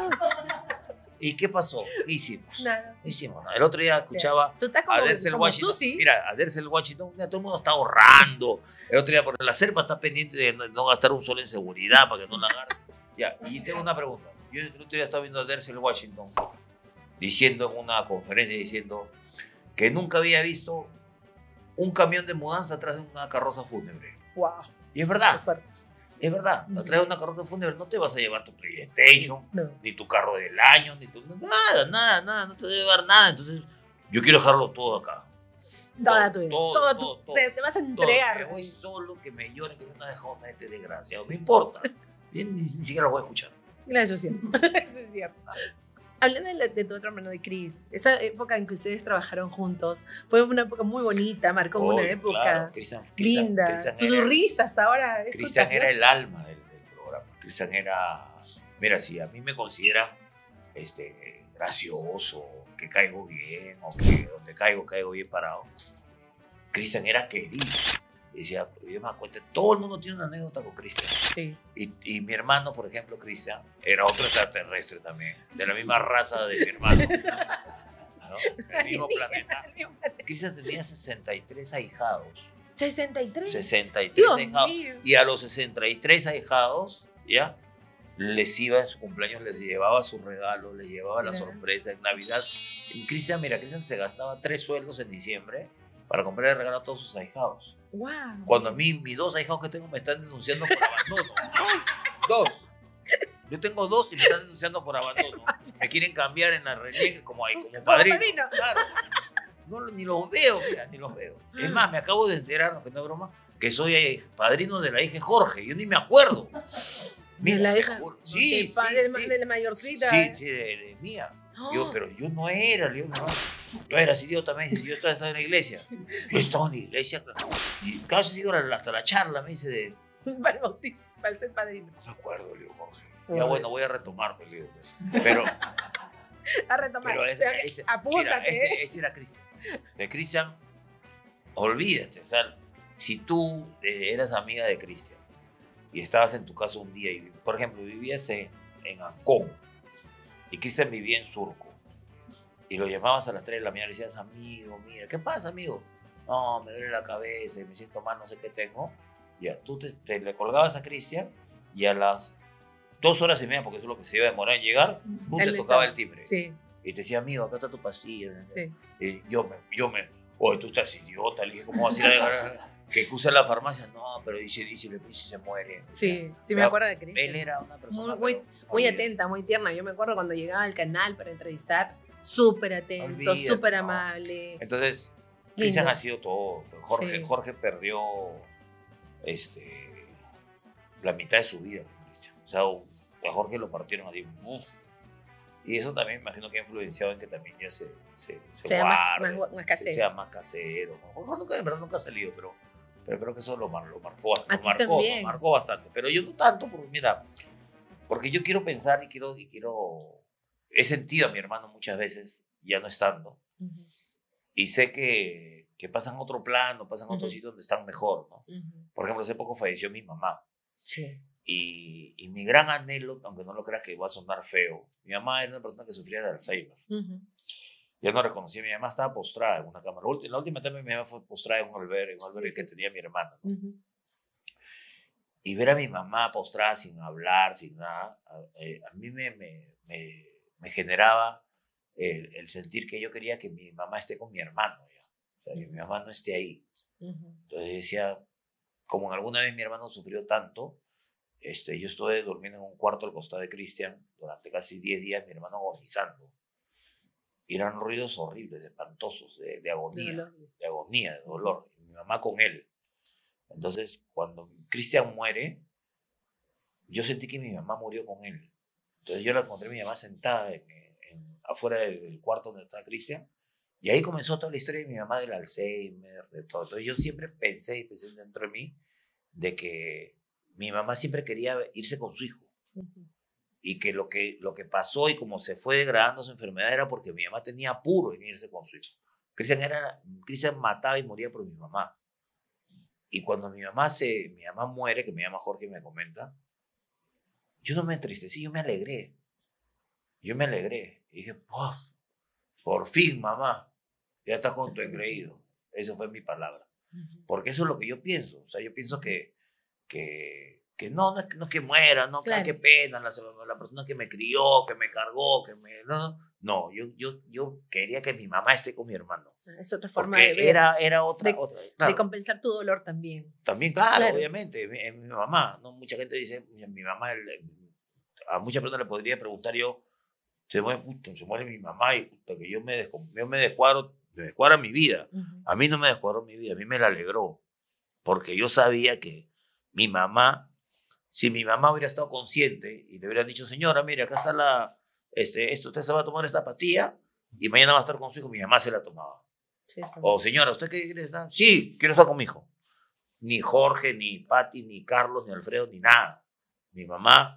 ¿Y qué pasó? ¿Qué hicimos? Nada. ¿Qué hicimos? El otro día escuchaba a Denzel Washington. Susi. Mira, a Denzel Washington, mira, todo el mundo está ahorrando. El otro día, porque la selva está pendiente de no gastar un sol en seguridad para que no la agarre. Ya, y tengo una pregunta. Yo el otro día estaba viendo a Denzel Washington diciendo en una conferencia, diciendo que nunca había visto un camión de mudanza atrás de una carroza fúnebre. Wow. Y es verdad. Es verdad, atrás de una carroza fúnebre no te vas a llevar tu PlayStation, ni tu carro del año, ni nada, no te vas a llevar nada. Entonces, yo quiero dejarlo todo acá. Toda tu vida. Todo. Te vas a entregar. Me voy solo, que me llore, que me ha dejado a este desgraciado. No importa. Bien, ni siquiera lo voy a escuchar. Eso es cierto. Eso es cierto. Hablando de tu otro hermano, de Chris, esa época en que ustedes trabajaron juntos fue una época muy bonita, marcó una época claro. linda. Sus risas ahora. Cristian era el alma del programa. Cristian era, mira, si a mí me considera gracioso, que caigo bien, o que donde caigo bien parado, Cristian era querido. Y decía, yo me acuerdo, todo el mundo tiene una anécdota con Cristian. Sí. Y mi hermano, por ejemplo, Cristian, era otro extraterrestre también, de la misma raza de mi hermano, ¿no? Del mismo planeta. Cristian tenía 63 ahijados. ¿63? 63 Dios ahijados. mío. Y a los 63 ahijados, ¿ya? Les iba en su cumpleaños, les llevaba sus regalos, les llevaba la sorpresa en Navidad. Y Cristian se gastaba 3 sueldos en diciembre para comprar el regalo a todos sus ahijados. Wow. Cuando a mí, mis 2 ahijados que tengo me están denunciando por abandono. 2. Yo tengo 2 y me están denunciando por abandono. Me quieren cambiar en la reniegue como padrino. Claro. No, ni los veo, mira, ni los veo. Es más, me acabo de enterar, aunque no es broma, que soy padrino de la hija de Jorge. Yo ni me acuerdo. Mira, ¿de la hija? Sí, de la mayorcita. Sí, de mía. Pero yo no era, le digo, no. Tú eras idiota, me dice, yo estaba en la iglesia. Yo estaba en la iglesia, claro. Y casi sigo hasta la charla, me dice de... Para el bautizo, para ser padrino. No me acuerdo, le digo, Jorge. Ya bueno, voy a retomarme, le digo. Pero... A retomar. Pero apúntate. Mira, ese era Cristian. De Cristian, olvídate. O sea, si tú eras amiga de Cristian y estabas en tu casa un día y, por ejemplo, vivías en Ancón y Cristian vivía en Surco y lo llamabas a las 3 de la mañana y le decías, amigo, mira, ¿qué pasa, amigo? No, me duele la cabeza y me siento mal, no sé qué tengo. Ya, tú le colgabas a Cristian y a las 2 horas y media, porque eso es lo que se iba a demorar en llegar, tú te tocaba el timbre. Sí. Y te decía, amigo, acá está tu pastilla. Sí. Y oye, tú estás idiota. Le dije, ¿cómo vas a ir a que cruza la farmacia? No, pero dice, se muere. Sí, sí, me acuerdo de Cristian. Él era una persona muy atenta, muy tierna. Yo me acuerdo cuando llegaba al canal para entrevistar, súper atento, súper amable. Entonces, Cristian ha sido todo. Jorge perdió la mitad de su vida con Cristian. O sea, a Jorge lo partieron así. Y eso también me imagino que ha influenciado en que también ya se guarde, más casero. sea más casero. En verdad nunca ha salido, pero creo que eso lo marcó bastante. Marcó Pero yo no tanto, porque mira, Porque yo quiero pensar y he sentido a mi hermano muchas veces, ya no estando, y sé que pasan a otro plano, pasan a otro sitio donde están mejor, ¿no? Por ejemplo, hace poco falleció mi mamá. Sí. Y mi gran anhelo, aunque no lo creas que va a sonar feo, mi mamá era una persona que sufría de Alzheimer. Yo no reconocía, mi mamá estaba postrada en una cama. La última etapa mi mamá fue postrada en un albergue que tenía mi hermana, ¿no? Y ver a mi mamá postrada sin hablar, sin nada, a mí me generaba el sentir que yo quería que mi mamá esté con mi hermano, ya. O sea, que mi mamá no esté ahí. Entonces decía, como alguna vez mi hermano sufrió tanto, yo estuve durmiendo en un cuarto al costado de Cristian durante casi 10 días, mi hermano agonizando. Y eran ruidos horribles, espantosos, de agonía, de dolor. Y mi mamá con él. Entonces, cuando Cristian muere, yo sentí que mi mamá murió con él. Entonces yo la encontré a mi mamá sentada afuera del cuarto donde estaba Cristian. Y ahí comenzó toda la historia de mi mamá, del Alzheimer, de todo. Entonces yo siempre pensé dentro de mí de que mi mamá siempre quería irse con su hijo. Y que lo que pasó y como se fue degradando su enfermedad era porque mi mamá tenía apuro en irse con su hijo. Cristian mataba y moría por mi mamá. Y cuando mi mamá muere, que me llama Jorge y me comenta, yo no me entristecí, yo me alegré. Y dije, por fin, mamá, ya estás con tu engreído. Esa fue mi palabra. Porque eso es lo que yo pienso. O sea, yo pienso que no es que muera, no, claro. Qué pena, la persona que me crió, que me cargó, no, yo quería que mi mamá esté con mi hermano. Es otra forma de ver. Era otra. Claro. De compensar tu dolor también. También, claro. Obviamente. Mi mamá, ¿no? Mucha gente dice, mi mamá, a muchas personas le podría preguntar yo, se muere mi mamá y puta, que yo me descuadra mi vida. A mí no me descuadró mi vida, a mí me la alegró. Porque yo sabía que mi mamá, si mi mamá hubiera estado consciente y le hubieran dicho, señora, mire, acá está usted se va a tomar esta pastilla y mañana va a estar con su hijo, mi mamá se la tomaba. Sí, o señora, ¿usted qué quiere estar? Sí, quiero estar con mi hijo. Ni Jorge, ni Pati, ni Carlos, ni Alfredo, ni nada. Mi mamá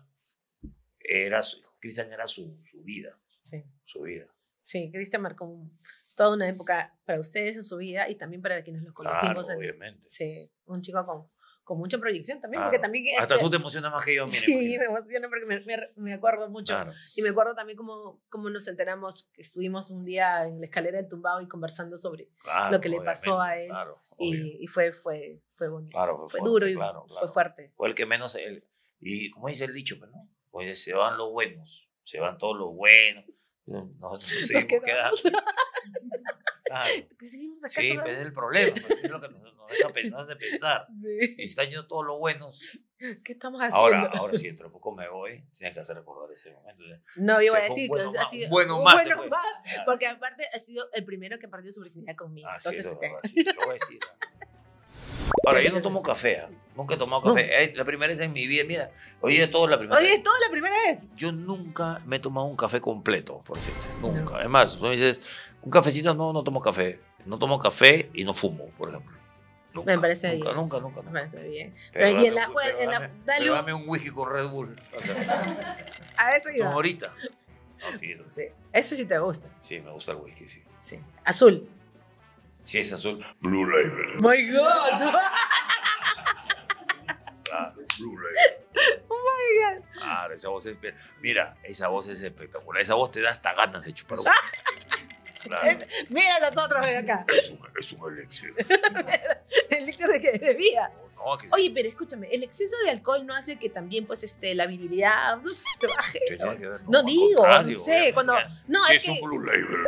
Cristian era su vida. Sí. Su vida. Sí, Cristian marcó toda una época para ustedes en su vida y también para quienes los conocimos. Claro, obviamente. Sí, un chico con mucha proyección también. Claro. Porque también hasta tú te emocionas más que yo. Mire, sí, me emociono porque me acuerdo mucho. Claro. Y me acuerdo también cómo nos enteramos que estuvimos un día en la escalera del Tumbao y conversando sobre lo que le pasó a él. Claro, y fue bonito. Claro, fue fuerte, duro y fue fuerte. Fue el que menos... y como dice el dicho, ¿no? Pues se van los buenos, se van todos los buenos. Nosotros seguimos quedando. Claro. Seguimos acá, sí, pero es el problema, es lo que nos hace pensar. Sí. Si están yendo todos los buenos, ¿qué estamos haciendo? Ahora sí, dentro de poco me voy, tienes que hacer recordar ese momento. No, yo iba a decir que ha sido bueno más, porque aparte ha sido el primero que perdió su virginidad conmigo. Entonces, sí, lo voy a decir. Ahora, yo no tomo café, nunca he tomado café. La primera vez en mi vida, mira, hoy es todo la primera vez. Hoy es todo la primera vez. Yo nunca me he tomado un café completo, por cierto, nunca. No. Además, tú me dices, un cafecito, no tomo café. No tomo café y no fumo, por ejemplo. Nunca, me parece bien. Nunca. Me parece bien. Pero y en la dame un whisky con Red Bull. O sea, a eso iba. Como ahorita. No, sí. Eso sí te gusta. Sí, me gusta el whisky, sí. Sí. Azul. Si es azul, Blue Label. My God. Claro, Blue Label. Oh my God. Claro, esa voz es... Mira, esa voz es espectacular. Esa voz te da hasta ganas de chupar. Claro. Mira nosotros de acá. Es un elixir. ¿El elixir de qué? ¿De vida? No, Oye, pero escúchame, el exceso de alcohol no hace que también, pues, la virilidad se baje. No digo, no sé, cuando... No, si es un Blue Label.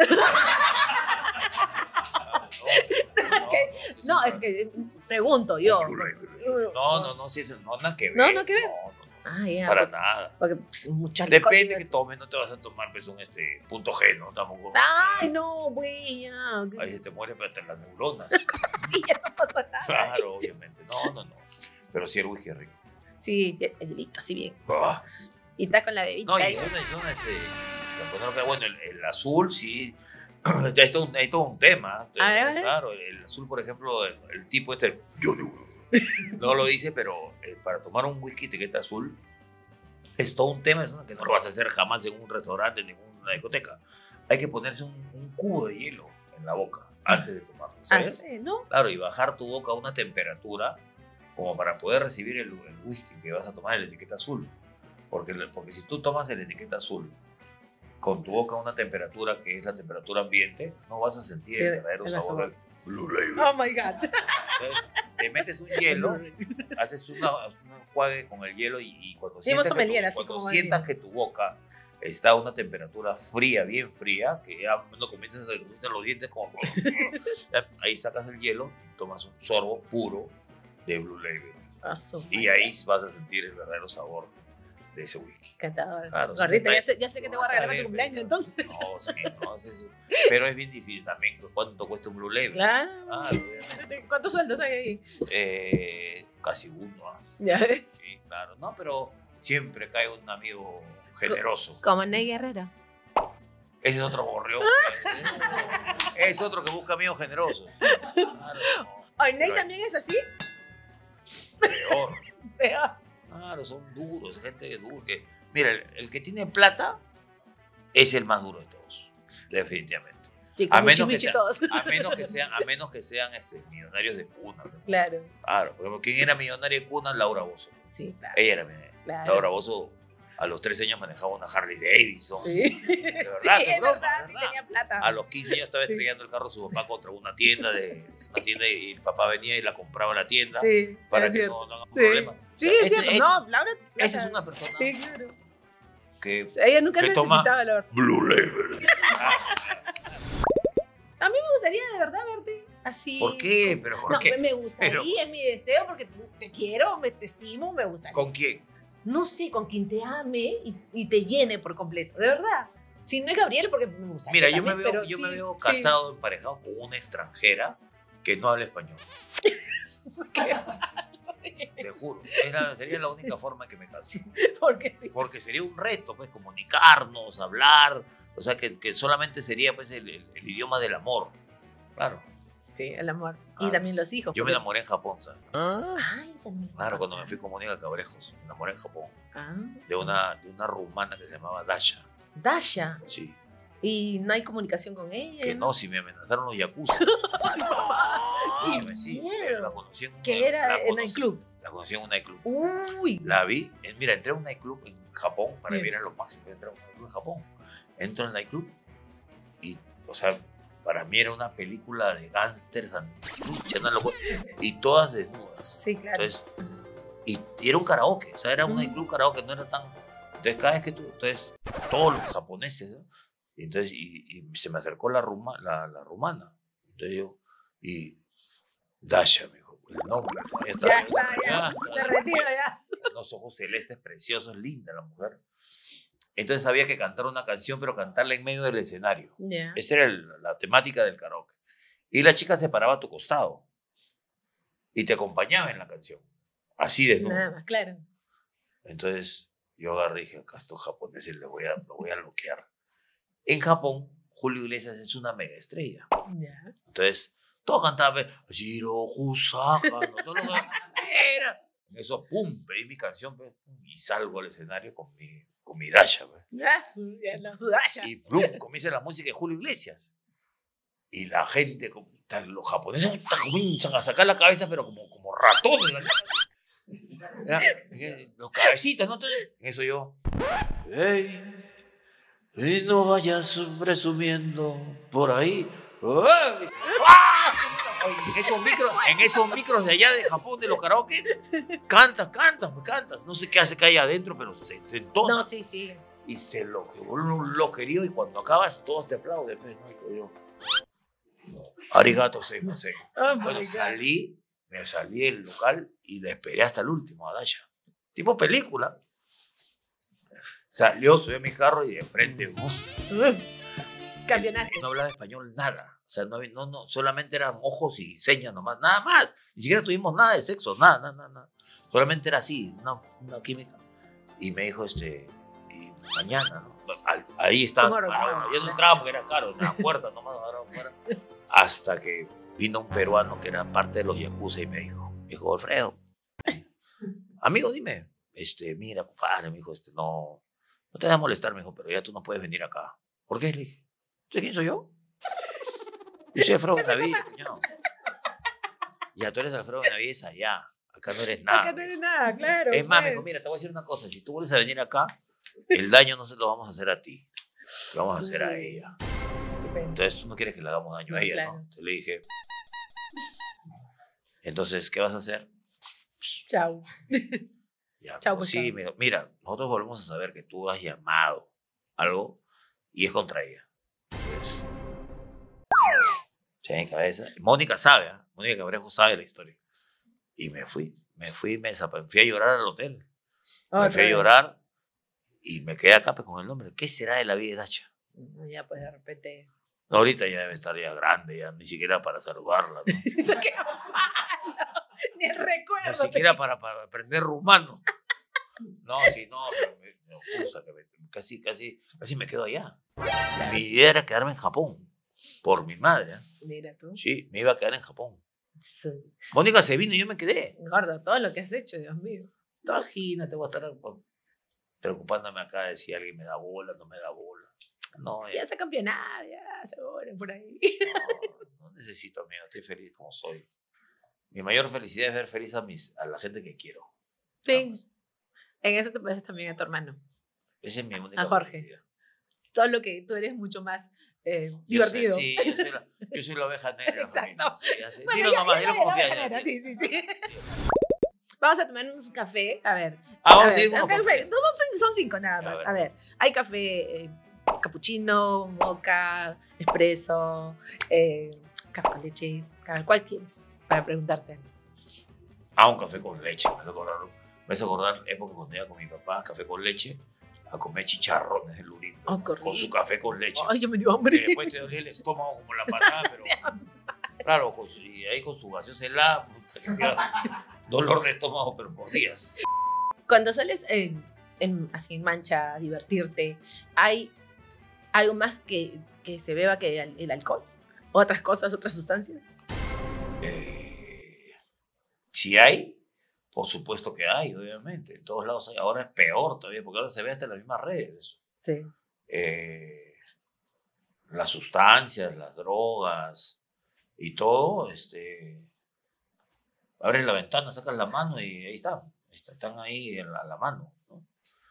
No, es que pregunto yo. No, sí, no, nada que ver. No, que ver. Ya, para nada. Porque mucha depende que tomes, no te vas a tomar pues, un punto G, ¿no? Tampoco. Ay, no, güey, ya. Ahí se te muere hasta las neuronas. Sí, ya no pasa nada. Claro, obviamente. No. Pero sí el whisky es rico. Sí, el delito, sí bien. Y está con la bebita. No, y bueno, el azul sí. Hay todo un tema. Claro, el azul, por ejemplo, el tipo yo no lo dice, pero para tomar un whisky etiqueta azul, Es todo un tema, es que no lo vas a hacer jamás en un restaurante, ni en una discoteca. Hay que ponerse un cubo de hielo en la boca antes de tomarlo, ¿sabes? ¿No? Claro, y bajar tu boca a una temperatura como para poder recibir el whisky que vas a tomar en la etiqueta azul. Porque si tú tomas el etiqueta azul con tu boca a una temperatura que es la temperatura ambiente, no vas a sentir el verdadero sabor del Blue Label. Oh my God. Entonces, te metes un hielo, haces un enjuague con el hielo y cuando Sí, vos sientas, sommelier, así cuando como sientas María. que tu boca está a una temperatura fría, bien fría, que ya cuando comienzas a cruzar los dientes como... ahí sacas el hielo y tomas un sorbo puro de Blue Label. Y ahí vas a sentir el verdadero sabor de ese whisky. Encantador. Claro, Gordita, sí, ya sé que te voy a vas a regalar para ver, tu cumpleaños, entonces. No, sí, no, es eso. Pero es bien difícil también. ¿Cuánto cuesta un Blue Label? Claro. Obviamente. ¿Cuántos sueldos hay ahí? Casi uno. Ya ves. Sí, claro. No, pero siempre cae un amigo generoso. Como Ney Guerrero. Ese es otro gorrión. Es otro que busca amigos generosos. Claro, no. ¿Ay, Ney Pero también es así? peor. Peor. Claro, son duros, gente dura. Mira, el que tiene plata es el más duro de todos, definitivamente. Sí, A con menos, que Michi sean, todos. a menos que sean millonarios de cuna. ¿No? Claro. Claro, por ejemplo, ¿quién era millonaria de cuna? Laura Bozzo. Sí, claro. Ella era millonaria. Claro. Laura Bozzo a los 13 años manejaba una Harley Davidson. Sí. De verdad, Sí, que es broma, verdad, de sí verdad. tenía plata. A los 15 años estaba Sí. estrellando el carro de su papá contra una tienda, y el papá venía y la compraba a la tienda Sí, para es que cierto. no haga Sí, problemas. sí, O sea, es cierto. No, Laura. esa es una persona Sí, claro. que O sea, ella nunca que toma necesitaba la verdad. Blue Label. A mí me gustaría de verdad verte así. ¿Por qué? ¿Pero por No, qué? me gustaría, Pero- es mi deseo porque te quiero, te estimo, me gustaría. ¿Con quién? No sé, con quien te ame y te llene por completo, de verdad. Si no es Gabriel, porque me gustaría. Mira, yo me también, veo, pero yo sí, me veo sí. casado, emparejado con una extranjera que no habla español. Te juro. Sería la única forma que me case. Porque sí. Porque sería un reto, pues, comunicarnos, hablar. O sea, que solamente sería, pues, el idioma del amor. Claro. Sí, el amor. Ah. Y también los hijos. Yo me porque- enamoré en Japón, ¿sabes? Ay, también. Claro, cuando me fui con Mónica Cabrejos. Me enamoré en Japón. Ah, De una rumana que se llamaba Dasha. Dasha. Sí. Y no hay comunicación con ella. Que no, si me amenazaron los yakuza. Ay, mamá. Escúchame, sí. miedo. La conocí en Que era en el conocí- club. La conocí en un nightclub. Uy. La vi. Mira, entré a un nightclub en Japón. Para Bien. mí era lo máximo entrar a un nightclub en Japón. Entro en el nightclub y, o sea, para mí era una película de gángsters, una locura, y todas desnudas. Sí, claro. Entonces, y era un karaoke, o sea, era un Mm. nightclub karaoke, no era tan... Entonces, cada vez que tú, entonces, todos los japoneses, ¿no? Y entonces, y se me acercó la rumana. Entonces yo, y Dasha, me dijo, el nombre, ¿no? Ya está, Ya está, ya. ya, Te retiro ya. unos ojos celestes preciosos, linda la mujer. Entonces había que cantar una canción, pero cantarla en medio del escenario. Ya. Esa era la temática del karaoke. Y la chica se paraba a tu costado y te acompañaba en la canción. Así desnudo. Nada más, claro. Entonces yo agarré y dije, acá estos japoneses lo voy a bloquear. En Japón, Julio Iglesias es una mega estrella. Ya. Entonces, todo cantaba, Jiro Husaka, no, todo lo que era. En eso, pum, pedí mi canción, pues, y salgo al escenario con mi Dasha. Pues. Ya, la sudalla. Y plum, comienza la música de Julio Iglesias. Y la gente, los japoneses comienzan a sacar la cabeza, pero como ratones. ¿Ya? Los cabecitas, ¿no? Entonces, en eso yo, ¡ey! No vayas presumiendo por ahí. ¡Ay! ¡Ah! En esos micros de allá de Japón, de los karaoke, cantas. No sé qué hace que hay adentro, pero se entona. No, sí, sí. Y se vuelve un loquerío y cuando acabas todos te aplauden. ¿No? Y yo, arigato seimasen. Oh, my Bueno, God. me salí del local y le esperé hasta el último a Dasha. Tipo película. Salió, subió a mi carro y de frente, Campeonato. no hablaba español nada. O sea, no, solamente eran ojos y señas nomás, nada más. Ni siquiera tuvimos nada de sexo, nada. Solamente era así, una química. Y me dijo, y mañana, ¿no? Ahí estabas Tomorrow. parado. Yo no entraba porque era caro, en la puerta nomás, ahora fuera. Hasta que vino un peruano que era parte de los yakuza y me dijo, Alfredo, amigo, dime, mira, compadre, me dijo, no te vas a molestar, me dijo, pero ya tú no puedes venir acá. ¿Por qué? Le dije, ¿tú quién soy yo? Yo soy Alfredo Benavides, cuñado. Ya, tú eres Alfredo Benavides allá. Acá no eres nada. Acá no eres nada, claro. Es más, me pues. dijo, mira, te voy a decir una cosa. Si tú vuelves a venir acá, el daño no se lo vamos a hacer a ti. Lo vamos a hacer a ella. Entonces tú no quieres que le hagamos daño a ella, claro. ¿no? Entonces le dije, entonces, ¿qué vas a hacer? Chau. Ya, Chau, pues pues, sí, chau. me dijo, mira, nosotros volvemos a saber que tú has llamado algo y es contra ella. Entonces, eché mi cabeza. Mónica sabe, ¿eh? Mónica Cabrejo sabe la historia. Y me fui a llorar al hotel. Me fui a llorar y me quedé acá pues, con el nombre. ¿Qué será de la vida de Dacha? Ya, pues de repente. Ahorita ya debe estar ya grande, ya ni siquiera para saludarla, ¿no? ¡Qué malo! Ni recuerdo. Ni siquiera para aprender rumano. No, sí, no, pero me gusta que casi me quedo allá. Mi idea era quedarme en Japón, por mi madre. ¿Eh? Mira tú. Sí, me iba a quedar en Japón. Sí. Mónica se vino y yo me quedé. Gordo, todo lo que has hecho, Dios mío. Imagínate, voy a estar preocupándome acá de si alguien me da bola, no me da bola. No, Ya se campeonar, ya seguro, por ahí. no necesito, amigo, estoy feliz como soy. Mi mayor felicidad es ver feliz a la gente que quiero. Sí. En eso te pareces también a tu hermano. Esa es mi única A Jorge. felicidad. Todo lo que tú eres mucho más Yo sé, divertido. sí, yo soy la oveja negra. de la Exacto. familia, sí, ya sé. Bueno, Dilo ya, nomás, ya, dilo ya, confianza, ya, ya, ya, ya. sí. Vamos a tomarnos un café. A ver. Vamos a ver, seguir un con café. No, son 5 nada Ya, más. a ver. A ver, hay café cappuccino, mocha, espresso, café con leche. A ver, ¿cuál quieres? Para preguntarte. Un café con leche. Me hace acordar época cuando iba con mi papá, café con leche, a comer chicharrones en Lurín. Oh, qué con su rico. café con leche. Ay, yo me dio Que hambre. después te dolía el estómago como la patada, pero claro, y ahí con su gaseosa helada, dolor de estómago, pero por días. Cuando sales así en mancha a divertirte, ¿hay algo más que se beba que el alcohol? ¿Otras cosas, otras sustancias? Si hay, por supuesto que hay, obviamente. En todos lados hay. Ahora es peor todavía, porque ahora se ve hasta en las mismas redes. Sí. Las sustancias, las drogas y todo, abres la ventana, sacas la mano y ahí están ahí en la mano, ¿no?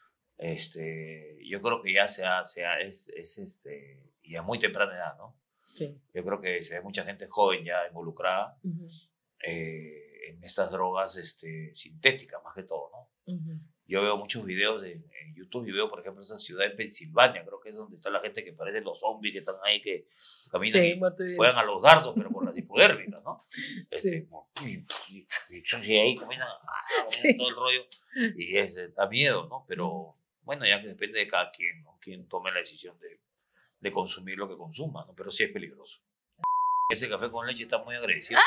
Yo creo que ya es y a muy temprana edad, ¿no? Sí. Yo creo que se ve mucha gente joven ya involucrada Uh-huh. en estas drogas sintéticas, más que todo, ¿no? Uh-huh. Yo veo muchos videos en YouTube y veo, por ejemplo, esa ciudad en Pensilvania, creo que es donde está la gente que parece los zombies que están ahí, que caminan Sí, y muerto y juegan a los dardos, pero con las hipodérmicas, ¿no? Sí. Y ahí caminan Sí. todo el rollo y da miedo, ¿no? Pero bueno, ya que depende de cada quien, ¿no? Quien tome la decisión de consumir lo que consuma, ¿no? Pero sí es peligroso. Ese café con leche está muy agresivo.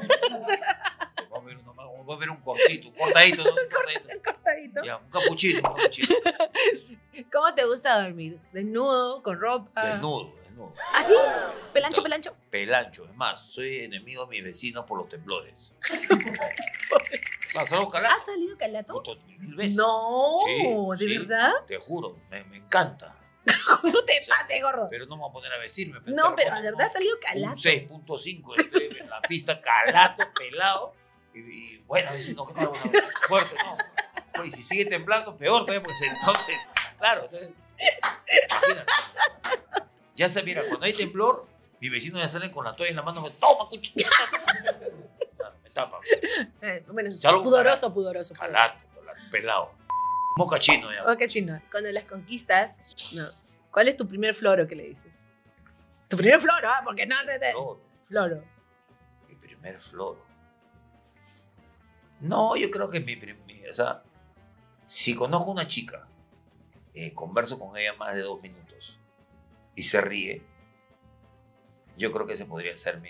Voy a ver un cortadito, ¿no? Un cortadito. Cortadito. Ya, un capuchino. ¿Cómo te gusta dormir? ¿Desnudo? ¿Con ropa? Desnudo. ¿Ah, sí? ¿Pelancho? Pelancho. Es más, soy enemigo de mis vecinos por los temblores. ¿Salgo calato? ¿Has salido calato? Justo 1000 veces. No, Sí, ¿de sí, verdad? Te juro, me encanta. No te pases, gordo. Pero no me voy a poner a vestirme. No, pero de verdad has salido Un calato. 6.5 estoy en la pista, calato, pelado. Y bueno, a veces no, claro, fuerte, no. Y si sigue temblando, peor todavía, porque entonces, claro, entonces, imagínate. Ya se mira, cuando hay temblor, mis vecinos ya salen con la toalla en la mano, me toma, cucho. Me tapan. Bueno, Salgo pudoroso. Calato, pelado. Mocachino ya. Ok, chino. Cuando las conquistas, no. ¿Cuál es tu primer floro que le dices? Tu primer floro, ¿ah? Porque no te... Floro. Floro. Mi primer floro. No, yo creo que o sea, si conozco a una chica, converso con ella más de 2 minutos y se ríe, yo creo que ese podría ser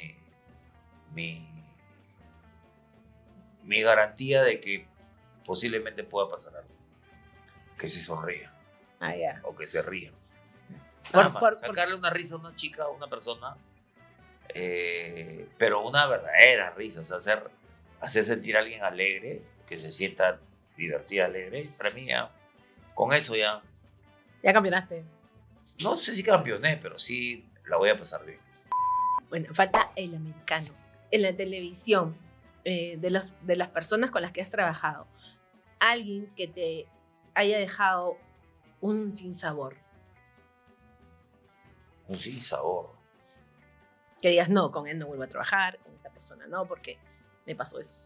mi garantía de que posiblemente pueda pasar algo. Que se sonría Ah, ya. o que se ría. Por- Nada más, por- sacarle una risa a una chica, a una persona, pero una verdadera risa, o sea, hacer sentir a alguien alegre, que se sienta divertida, alegre, para mí ya, con eso ya, Ya campeonaste. no sé si campeoné, pero sí la voy a pasar bien. Bueno, falta el americano. En la televisión, de las personas con las que has trabajado, alguien que te haya dejado un sinsabor. Un sinsabor. Que digas, no, con él no vuelvo a trabajar, con esta persona no, porque me pasó eso.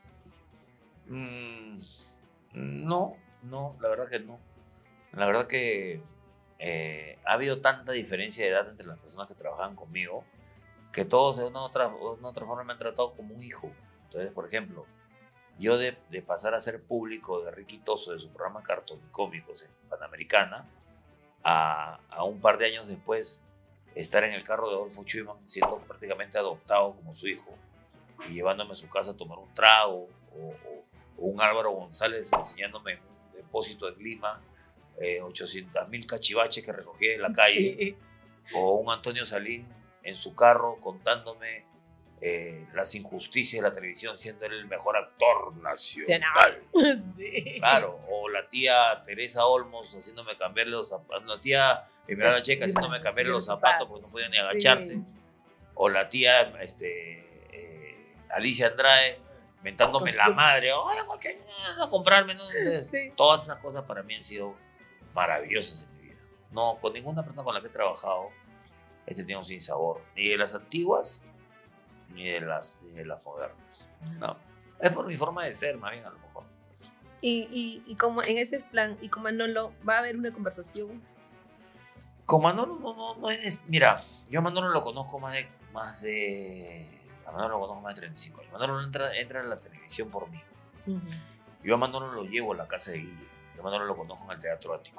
No, la verdad que no. La verdad que ha habido tanta diferencia de edad entre las personas que trabajaban conmigo que todos de una u otra forma me han tratado como un hijo. Entonces, por ejemplo, yo de pasar a ser público de Ricky Toso de su programa Cartonicómicos en Panamericana a un par de años después estar en el carro de Adolfo Schumann siendo prácticamente adoptado como su hijo y llevándome a su casa a tomar un trago o un Álvaro González enseñándome un depósito en Lima, 800.000 cachivaches que recogí de la calle, Sí. o un Antonio Salín en su carro contándome las injusticias de la televisión siendo él el mejor actor nacional. Sí. Claro, o la tía Teresa Olmos haciéndome cambiarle los zapatos, la tía Emeralda Checa haciéndome cambiarle los zapatos porque no podía ni agacharse, Sí. o la tía Alicia Andrade mentándome Con la su- madre, oye, coche, a comprarme, ¿no? Entonces, Sí. todas esas cosas para mí han sido maravillosas en mi vida. No, con ninguna persona con la que he trabajado he tenido un sinsabor, ni de las antiguas, ni de las modernas. No, es por mi forma de ser, más bien a lo mejor. Y como en ese plan, y con Manolo, va a haber una conversación. Con Manolo no es. Mira, yo a Manolo lo conozco más de. A Manolo lo conozco más de 35 años. Manolo entra en la televisión por mí. Yo a Manolo lo llevo a la casa de Guille. Yo a Manolo lo conozco en el Teatro Ático.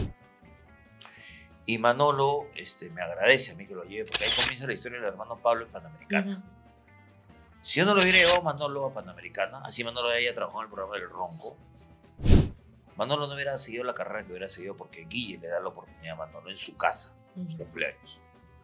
Y Manolo me agradece a mí que lo lleve, porque ahí comienza la historia del hermano Pablo en Panamericana. Si yo no lo hubiera llevado a Manolo a Panamericana, así Manolo haya trabajado en el programa del Ronco, Manolo no hubiera seguido la carrera que hubiera seguido porque Guille le da la oportunidad a Manolo en su casa, en su cumpleaños.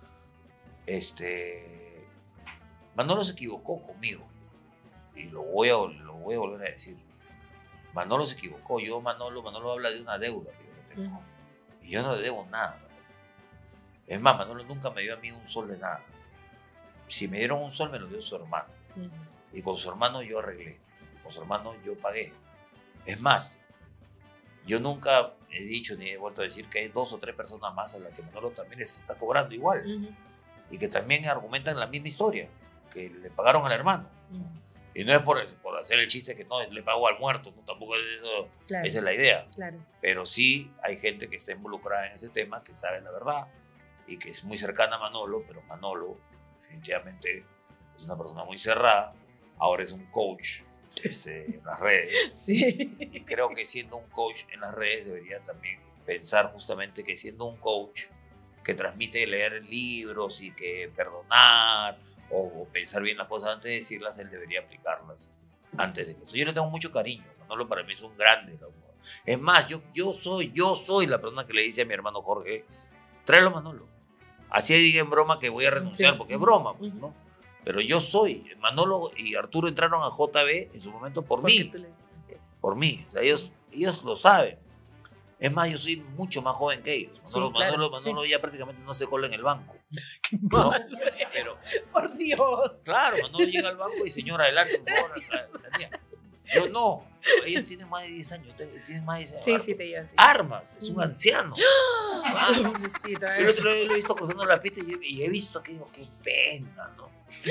Manolo se equivocó conmigo y lo voy a volver a decir. Manolo se equivocó. Manolo habla de una deuda que yo le tengo. Y yo no le debo nada. Es más, Manolo nunca me dio a mí un sol de nada. Si me dieron un sol, me lo dio su hermano. Y con su hermano yo arreglé. Y con su hermano yo pagué. Es más, yo nunca he dicho ni he vuelto a decir que hay 2 o 3 personas más a las que Manolo también les está cobrando igual. Y que también argumentan la misma historia, que le pagaron al hermano. Y no es por hacer el chiste que no le pago al muerto, no, tampoco es eso, Claro. esa es la idea. Claro. Pero sí hay gente que está involucrada en este tema, que sabe la verdad y que es muy cercana a Manolo, pero Manolo definitivamente es una persona muy cerrada, ahora es un coach en las redes. Sí. Y creo que siendo un coach en las redes debería también pensar justamente que siendo un coach que transmite leer libros y que perdonar o pensar bien las cosas antes de decirlas, él debería aplicarlas antes de eso. Yo le tengo mucho cariño, Manolo para mí es un grande. Es más, yo soy la persona que le dice a mi hermano Jorge, tráelo Manolo. Así diga en broma que voy a renunciar, Sí. porque es broma, pues, ¿no? Pero yo soy. Manolo y Arturo entraron a JB en su momento por mí. Por mí. O sea, ellos lo saben. Es más, yo soy mucho más joven que ellos. Manolo, Sí, claro, Manolo sí. ya prácticamente no se cola en el banco. Qué ¿no? mal. Pero, Por Dios. claro, Manolo llega al banco y señora, adelante, por favor. La tía. Yo no. Ellos tienen más de 10 años. Tienen más de 10 años. Sí, sí, te llevas. Armas. Es un anciano. Pobrecito, El otro día lo he visto cruzando la pista y he visto que digo, qué pena, ¿no?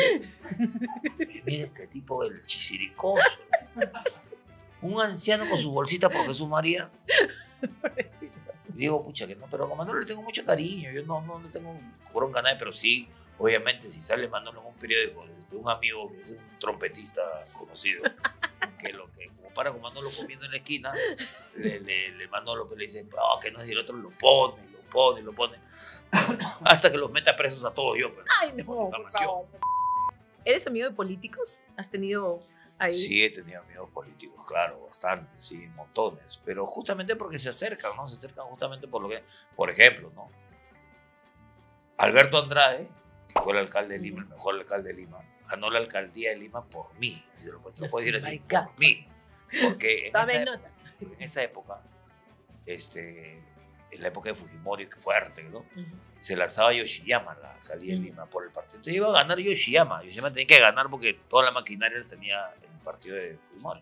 Mira este tipo del chisiricoso. Un anciano con su bolsita por Jesús María. Pobrecito. Digo, pucha, que no, pero con Manolo le tengo mucho cariño. Yo no tengo bronca nadie, pero sí, obviamente, si sale Manolo en un periódico de un amigo que es un trompetista conocido, que lo que como para con Manolo comiendo en la esquina, le Manolo le dice, oh, que no es, y el otro lo pone, hasta que los meta presos a todos yo. Pero, Ay, no, por difamación. favor. ¿Eres amigo de políticos? ¿Has tenido ahí? Sí, he tenido amigos políticos, claro, bastantes, sí, montones, pero justamente porque se acercan, ¿no? Se acercan justamente por lo que, por ejemplo, ¿no? Alberto Andrade, que fue el alcalde de Lima, el mejor alcalde de Lima, ganó la alcaldía de Lima por mí, si lo puedo decir así, my God. por mí. Porque Tome nota. en esa época, en la época de Fujimori, que fuerte, ¿no? Se lanzaba Yoshiyama, la salida de Lima por el partido. Entonces iba a ganar Yoshiyama. Yoshiyama tenía que ganar porque toda la maquinaria la tenía en el partido de Fujimori.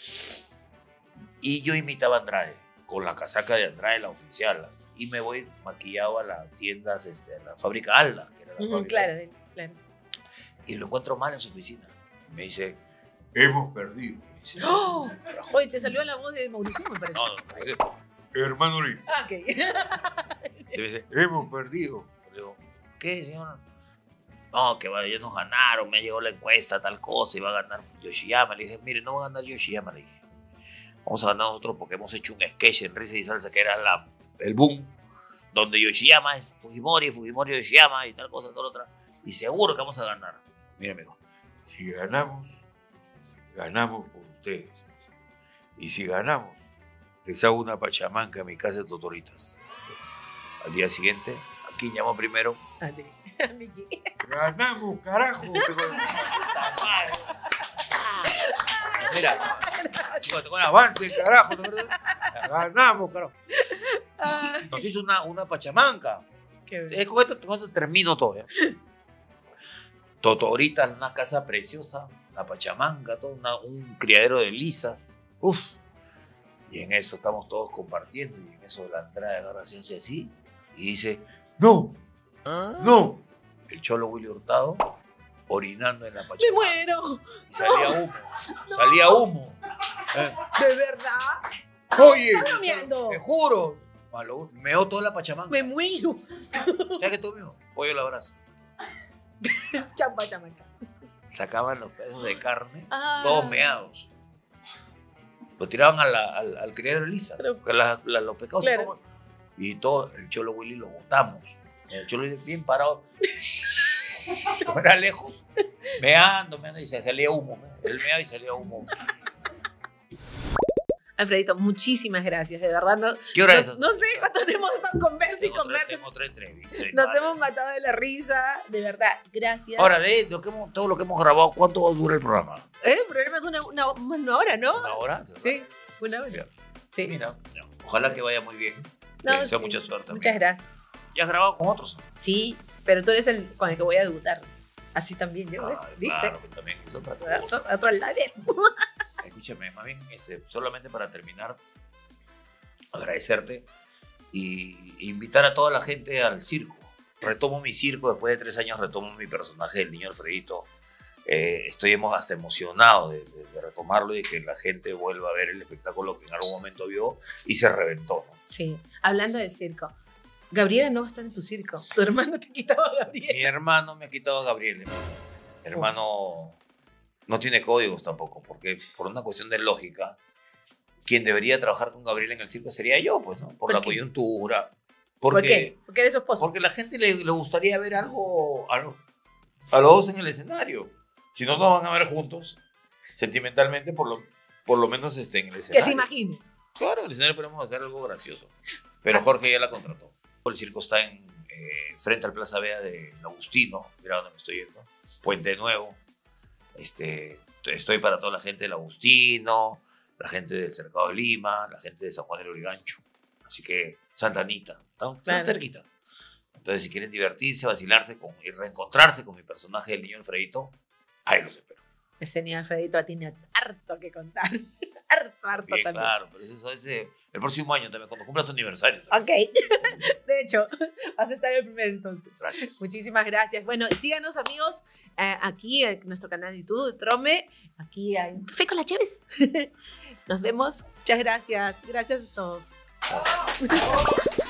Y yo imitaba a Andrade, con la casaca de Andrade, la oficial. Y me voy maquillado a las tiendas, a la fábrica Alda, que era la fábrica. Claro. Y lo encuentro mal en su oficina. Me dice, hemos perdido. Me dice, ¡Oh! Oye, te salió la voz de Mauricio, me parece. no, me dice, hermano Lee. Ok. Y me dice, hemos perdido. Le digo, ¿qué, señor? No, que ya nos ganaron, me llegó la encuesta, tal cosa, y va a ganar Yoshiyama. Le dije, mire, no va a ganar Yoshiyama. Le dije, vamos a ganar nosotros porque hemos hecho un sketch en Risa y Salsa que era el boom, donde Yoshiyama es Fujimori, Fujimori Yoshiyama y tal cosa, tal otra. Y seguro que vamos a ganar. Mira, amigo, si ganamos, ganamos por ustedes. Y si ganamos, les hago una pachamanca en mi casa de Totoritas. Al día siguiente, ¿a quién llamó primero? A ti, a Miki. ¡Ganamos, carajo! Mira, chicos, tengo un avance, carajo, ¿no? Ganamos, carajo. Nos hizo una pachamanca. Con esto termino todo. ¿Ya? Totoritas, una casa preciosa, una pachamanca, todo un criadero de lisas. Uf. Y en eso estamos todos compartiendo. Y en eso la Andrade agarra así y dice: ¡No! ¡No! El cholo Willy Hurtado orinando en la pachamanca. ¡Me muero! Y salía humo. Salía humo. ¿De verdad? Oye, ¿Estás bromeando? te juro. Meó toda la pachamanca. ¡Me muero! ¿Sabes qué tú mismo? Pollo a la brasa. Champa, chamaca. Sacaban los pedazos de carne, Ah. todos meados. Lo tiraban al criadero de lisas. Pero- Porque los pescados Claro. se comen. Y todo, el cholo Willy lo botamos. El cholo Willy bien parado. No era lejos. Meando, y se salía humo. Él meaba y salía humo. Alfredito, muchísimas gracias, de verdad. ¿Qué hora es? No sé cuánto hemos estado conversa y Tengo conversa. otra entrevista. Nos Vale. hemos matado de la risa, de verdad, gracias. Ahora, de todo lo que hemos grabado, ¿cuánto dura el programa? El programa es una hora, ¿no? ¿Una hora? Sí, una hora. Bien. Sí. Mira, ojalá que vaya muy bien. No, Te deseo sí. mucha suerte. Muchas amigo. gracias. ¿Ya has grabado con otros? Sí, pero tú eres el con el que voy a debutar. Así también yo, ¿ves? Ay, ¿Viste? claro, que también es otra cosa. Otro level. Escúchame, más bien, solamente para terminar, agradecerte y invitar a toda la gente al circo. Retomo mi circo, después de 3 años retomo mi personaje del niño Alfredito. Estoy hasta emocionado de retomarlo y de que la gente vuelva a ver el espectáculo que en algún momento vio y se reventó, ¿no? Sí, hablando de circo. Gabriela no va a estar en tu circo. Tu hermano te quitaba a Mi Gabriela. hermano me ha quitado a Gabriel. Mi hermano no tiene códigos tampoco, porque por una cuestión de lógica, quien debería trabajar con Gabriel en el circo sería yo, pues, ¿no? ¿Por La qué? coyuntura. ¿Por qué? Porque eres su esposo. Porque a la gente le gustaría ver algo a los dos en el escenario. Si no nos van a ver juntos, sentimentalmente, por lo menos en el Que escenario. se imagine. Claro, en el escenario podemos hacer algo gracioso. Pero Jorge ya la contrató. El circo está frente al Plaza Vea de Agustino, mira donde me estoy yendo. Puente Nuevo. Estoy para toda la gente del Agustino, la gente del Cercado de Lima, la gente de San Juan del Urigancho. Así que Santa Anita, están Claro. cerquita. Entonces, si quieren divertirse, vacilarse y reencontrarse con mi personaje del niño Alfredito, ahí los espero. Ese niño Alfredito tiene harto que contar. harto Bien, también. claro, pero eso es el próximo año también, cuando cumpla tu aniversario. Ok. De hecho, vas a estar el primero entonces. Gracias. Muchísimas gracias. Bueno, síganos amigos aquí en nuestro canal de YouTube, Trome, aquí en Café con la Chévez. Nos vemos. Muchas gracias. Gracias a todos.